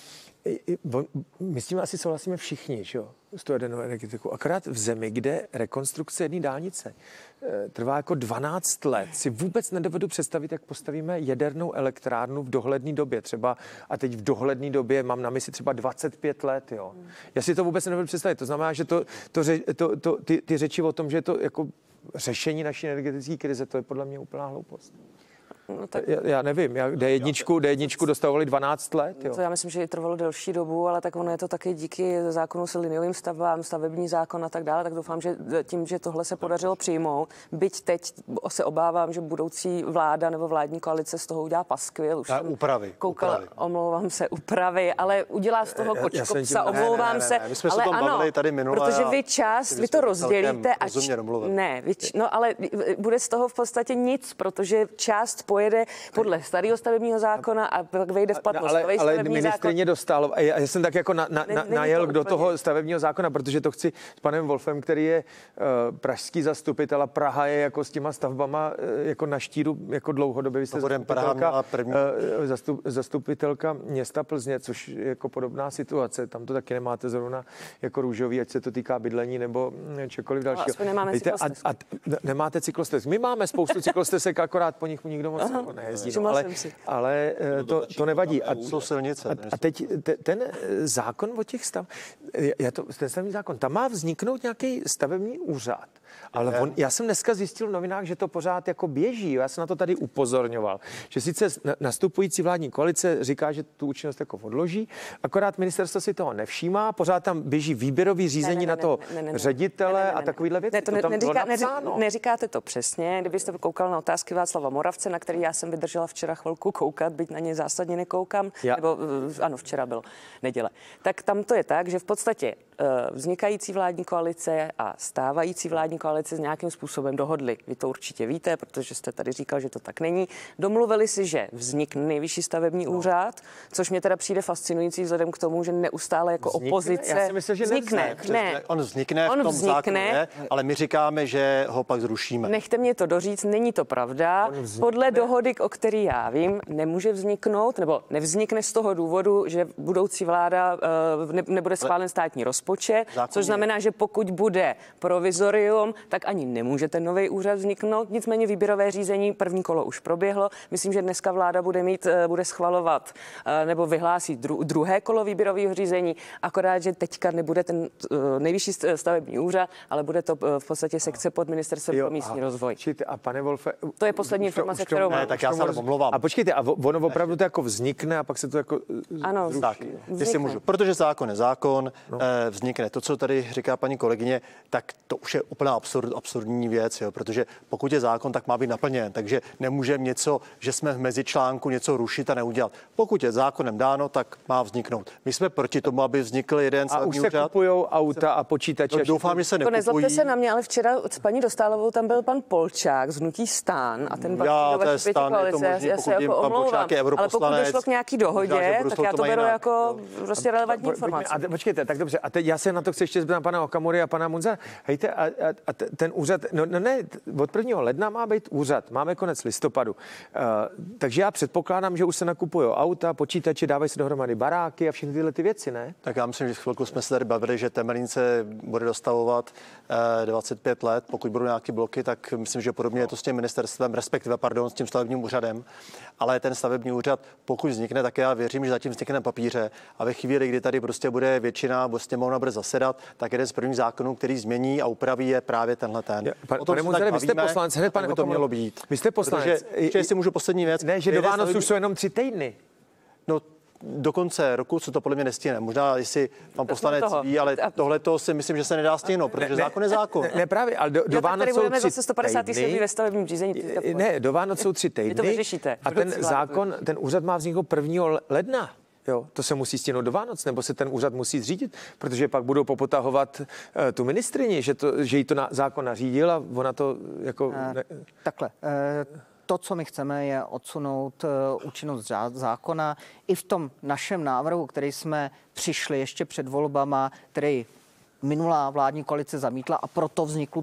my s tím asi souhlasíme všichni, že jo, s tou jadernou energetikou. Akorát v zemi, kde rekonstrukce jedné dálnice trvá jako dvanáct let, si vůbec nedovedu představit, jak postavíme jadernou elektrárnu v dohledné době. Třeba, a teď v dohledné době mám na mysli třeba dvacet pět let, jo. Já si to vůbec nedovedu představit. To znamená, že to, to, to, to, ty, ty řeči o tom, že je to jako řešení naší energetické krize, to je podle mě úplná hloupost. No, tak... já, já nevím, já D jedna, D jedna dostavovali dvanáct let. Jo. To já myslím, že trvalo delší dobu, ale tak ono je to taky díky zákonu s liniovým stavbám, stavební zákon a tak dále, tak doufám, že tím, že tohle se podařilo přijmout, byť teď se obávám, že budoucí vláda nebo vládní koalice z toho udělá paskvil. Už jsem úpravy, koukala, úpravy. Omlouvám se, úpravy, ale udělá z toho kočkopsa, omlouvám ne, ne, ne, se, ne, my jsme ale se ano, tady minule protože vy část, vy to rozdělíte a č... ne, vy č... no ale bude z toho v podstatě nic, protože část pojede podle starého stavebního zákona a pak vejde v platnost. Ale, ale ministryně dostal, a já jsem tak jako na, na, na, najel do toho stavebního zákona, protože to chci s panem Wolfem, který je uh, pražský zastupitel a Praha je jako s těma stavbama uh, jako na štíru jako dlouhodobě. Vy jste zastupitelka, uh, zastup, zastupitelka města Plzně, což je jako podobná situace. Tam to taky nemáte zrovna jako růžový, ať se to týká bydlení nebo čekoliv dalšího. No, nemáme Víte, a, a, nemáte cyklostezky. My máme spoustu cyklostezek, akorát po nich nikdo moc jako nejezdí. No, ale ale to, to nevadí. A, a, a teď te, ten zákon o těch stav, já to, ten stavební zákon, tam má vzniknout nějaký stavební úřad. Ale on, já jsem dneska zjistil v novinách, že to pořád jako běží. Já jsem na to tady upozorňoval. Že sice nastupující vládní koalice říká, že tu účinnost jako odloží, akorát ministerstvo si toho nevšímá, pořád tam běží výběrový řízení ne, ne, ne, na toho ne, ne, ne, ředitele ne, ne, ne, ne, a takovýhle věci. Ne, to, to tam neříká, neříká, neříkáte to přesně. Kdybyste koukal na otázky Václava Moravce, na který já jsem vydržela včera chvilku koukat, byť na ně zásadně nekoukám, já. nebo ano, včera bylo neděle. Tak tam to je tak, že v podstatě vznikající vládní koalice a stávající vládní koalice s nějakým způsobem dohodli. Vy to určitě víte, protože jste tady říkal, že to tak není. Domluvili si, že vznikne nejvyšší stavební no. úřad, což mě teda přijde fascinující vzhledem k tomu, že neustále jako vznikne? opozice Já si myslím, že vznikne. Ne. On vznikne On v tom vznikne, zákoně, ale my říkáme, že ho pak zrušíme. Nechte mě to doříct, není to pravda. Podle dohody, o který já vím, nemůže vzniknout, nebo nevznikne z toho důvodu, že budoucí vláda uh, ne, nebude schválen státní rozpočet. Zákonně. Což znamená, že pokud bude provizorium, tak ani nemůže ten nový úřad vzniknout. Nicméně výběrové řízení, první kolo už proběhlo. Myslím, že dneska vláda bude mít, bude schvalovat nebo vyhlásí dru, druhé kolo výběrového řízení. Akorát, že teďka nebude ten nejvyšší stavební úřad, ale bude to v podstatě sekce pod ministerstvem pro místní rozvoj. Počkejte, a pane Wolfe, to je poslední informace, kterou mám. Ne, tak já se omlouvám. A počkejte, a ono opravdu to jako vznikne a pak se to jako ano, zruší. Tak, jestli můžu, protože zákon je zákon, no. Vznikne. To, co tady říká paní kolegyně, tak to už je úplná absurd, absurdní věc, jo, protože pokud je zákon, tak má být naplněn, takže nemůžeme něco, že jsme v mezičlánku něco rušit a neudělat. Pokud je zákonem dáno, tak má vzniknout. My jsme proti tomu, aby vznikl jeden a už se úřad. Kupujou auta a počítače. No, doufám, že se nekupují. Nezlobte se na mě, ale včera s paní Dostálovou tam byl pan Polčák z hnutí STAN a ten patří do vaší pětikoalice. Já se jako omlouvám, ale pokud došlo k nějaký dohodě, tak já to beru jako prostě relevantní informace. A počkejte, tak dobře. A teď já se na to chci ještě zeptat pana Okamury a pana Munzara. Hejte, a, a, a ten úřad, no, no ne, od prvního ledna má být úřad, máme konec listopadu. Uh, takže já předpokládám, že už se nakupují auta, počítače, dávají se dohromady baráky a všechny tyhle ty věci, ne? Tak já myslím, že chvilku jsme se tady bavili, že Temelínce bude dostavovat uh, dvacet pět let. Pokud budou nějaké bloky, tak myslím, že podobně je to s tím ministerstvem, respektive, pardon, s tím stavebním úřadem. Ale ten stavební úřad, pokud vznikne, tak já věřím, že zatím vznikne na papíře a ve chvíli, kdy tady prostě bude většina, bo sněmovna bude zasedat, tak jeden z prvních zákonů, který změní a upraví, je právě tenhle ten. Ja, pan, pane Munzare, vy jste poslanec, hned pane to mělo být. Vy jste poslanec. Protože, jestli můžu poslední věc. Ne, že do Vánoc už jsou jenom tři týdny. No, do konce roku se to podle mě nestihne. Možná, jestli pan poslanec ví, ale tohle to si myslím, že se nedá stihnout, protože ne, zákon je zákon. Ne, ne právě, ale do, do Vánoc jsou tři zase sto padesát týdny ve stavebním řízení. Ne, do Vánoc jsou tři týdny a ten zákon, ten úřad má vzniknout prvního ledna. Jo, to se musí stihnout do Vánoc, nebo se ten úřad musí zřídit, protože pak budou popotahovat uh, tu ministryni, že, to, že jí to na, zákon nařídil a ona to jako... Ne... Uh, takhle. Uh... To, co my chceme, je odsunout uh, účinnost zákona. I v tom našem návrhu, který jsme přišli ještě před volbama, který minulá vládní koalice zamítla a proto vznikla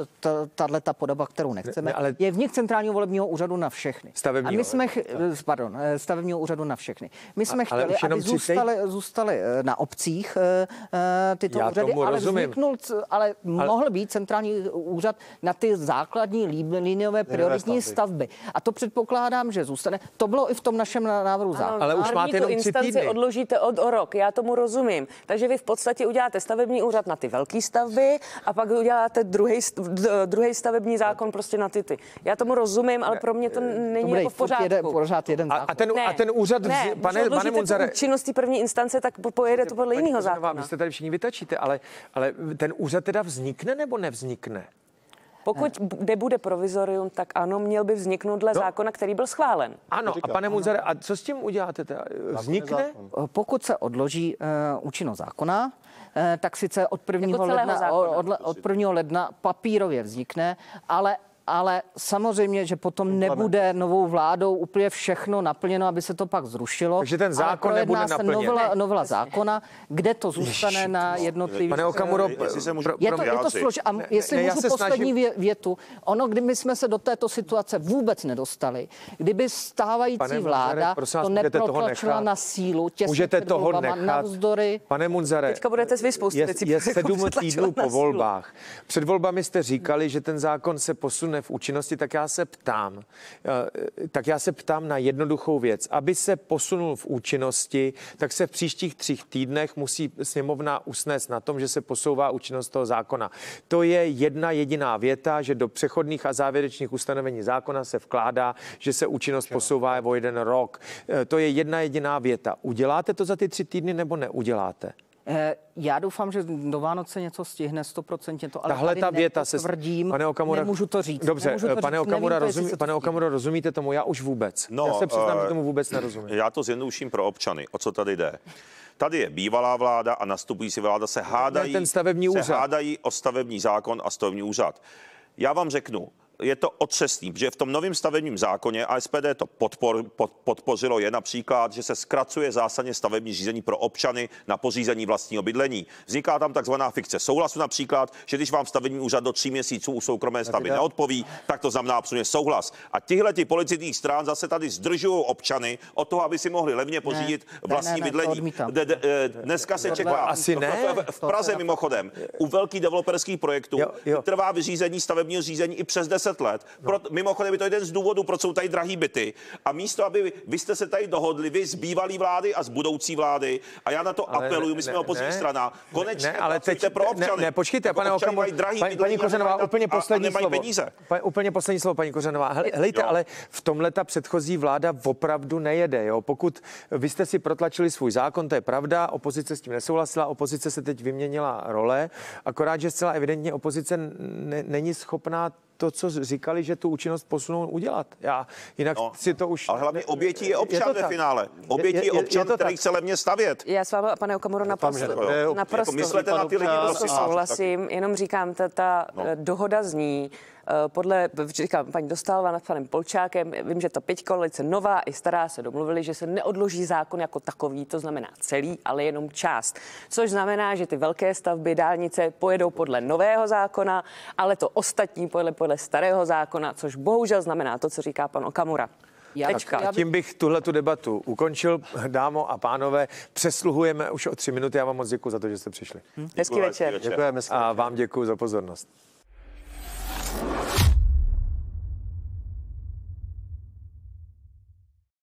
tato podoba, kterou nechceme, ne, ale... je vnik centrálního volebního úřadu na všechny. Stavebního. A my jsme, pardon, stavebního úřadu na všechny. My jsme a, chtěli, aby zůstali, zůstali na obcích tyto Já úřady, ale vzniknul, ale, ale mohl být centrální úřad na ty základní liniové prioritní stavby. A to předpokládám, že zůstane. To bylo i v tom našem návrhu zákona. Ale už máte jenom tři týdny. Odložíte od o rok, já tomu rozumím. Takže vy v podstatě uděláte stavební úřad na ty velké stavby a pak uděláte druhý, druhý stavební zákon prostě na ty ty. Já tomu rozumím, ale pro mě to není to jako v pořádku. Jeden, pořád jeden a, a, ten, ne, a ten úřad, ne, pane, pane Munzare... činnosti první instance, tak pojede to podle jiného zákona. Vy jste tady všichni vytačíte, ale, ale ten úřad teda vznikne nebo nevznikne? Pokud nebude provizorium, tak ano, měl by vzniknout dle no. zákona, který byl schválen. Ano, a pane Munzare, a co s tím uděláte? Teda? Vznikne? Pokud se odloží uh, účinnost zákona, uh, tak sice od prvního, ledna, od, od prvního ledna papírově vznikne, ale ale samozřejmě, že potom nebude novou vládou úplně všechno naplněno, aby se to pak zrušilo. Takže ten zákon nebude naplněn. Novela, novela zákona, kde to zůstane Ježiš, na jednotlivých... Pane Okamuro, je to, je to slož... A jestli ne, můžu poslední snažím... větu. Ono, kdyby jsme se do této situace vůbec nedostali, kdyby stávající Pane vláda Munzare, to neprotlačila na sílu, těsně před volbama, navzdory... Pane Munzare, teďka budete svý spoustu je, je sedm týdnů po volbách. Před volbami jste říkali, že ten zákon se posune v účinnosti, tak já se ptám, tak já se ptám na jednoduchou věc. Aby se posunul v účinnosti, tak se v příštích třích týdnech musí sněmovna usnést na tom, že se posouvá účinnost toho zákona. To je jedna jediná věta, že do přechodných a závěrečných ustanovení zákona se vkládá, že se účinnost posouvá o jeden rok. To je jedna jediná věta. Uděláte to za ty tři týdny nebo neuděláte? Já doufám, že do Vánoce něco stihne stoprocentně to, ale tahle ta věta se tvrdím, pane Okamura, nemůžu to říct. Dobře, to pane říct, Okamura, nevím, rozumí, pane Okamura, rozumíte tomu? Já už vůbec. No, já se přiznám, uh, že tomu vůbec nerozumím. Já to zjednoduším pro občany. O co tady jde? Tady je bývalá vláda a nastupující vláda se hádají, ten stavební úřad. se hádají o stavební zákon a stavební úřad. Já vám řeknu, je to otřesný, protože v tom novém stavebním zákoně, a S P D to podpor, pod, podpořilo, je například, že se zkracuje zásadně stavební řízení pro občany na pořízení vlastního bydlení. Vzniká tam takzvaná fikce souhlasu například, že když vám stavební úřad do tří měsíců u soukromé stavby neodpoví, tak to znamená absolutně souhlas. A tihleti politických stran zase tady zdržují občany od toho, aby si mohli levně pořídit ne, vlastní ne, ne, bydlení. De, de, dneska se čeká asi ne. V Praze mimochodem u velkých developerských projektů jo, jo. trvá vyřízení stavebního řízení i přes deset let. No. Pro, mimochodem je to jeden z důvodů, proč jsou tady drahý byty. A místo, aby vy jste se tady dohodli, vy z bývalý vlády a z budoucí vlády, a já na to ale apeluju, my jsme opoziční strana, konečně ne, ale teď, pro občany. Ne, ne počkejte, pane Okamuro, paní, paní Kořanová, úplně poslední slovo. Peníze. Pa, úplně poslední slovo, paní Kořanová. Helejte, ale v tomhle ta předchozí vláda opravdu nejede, jo. Pokud vy jste si protlačili svůj zákon, to je pravda, opozice s tím nesouhlasila, opozice se teď vyměnila role, akorát, že zcela evidentně opozice ne, není schopná to, co říkali, že tu účinnost posunou, udělat. Já jinak no, si to už... Ale hlavně obětí je občan je ve finále. Obětí je, je, je občan, je který chce levně stavět. Já s vámi, pane Okamuro, naprosto, naprosto, myslete na ty lidi, naprosto souhlasím. Jenom říkám, ta, ta no. dohoda zní, podle, říkám, paní Dostálová nad panem Polčákem, vím, že ta pětikoalice nová i stará se domluvili, že se neodloží zákon jako takový, to znamená celý, ale jenom část. Což znamená, že ty velké stavby, dálnice pojedou podle nového zákona, ale to ostatní podle, podle starého zákona, což bohužel znamená to, co říká pan Okamura. Já, Tečka. Tím bych tuhletu debatu ukončil. Dámo a pánové, přesluhujeme už o tři minuty. Já vám moc děkuji za to, že jste přišli. Hm? Hezký večer. večer. Děkujeme. A vám děkuji za pozornost.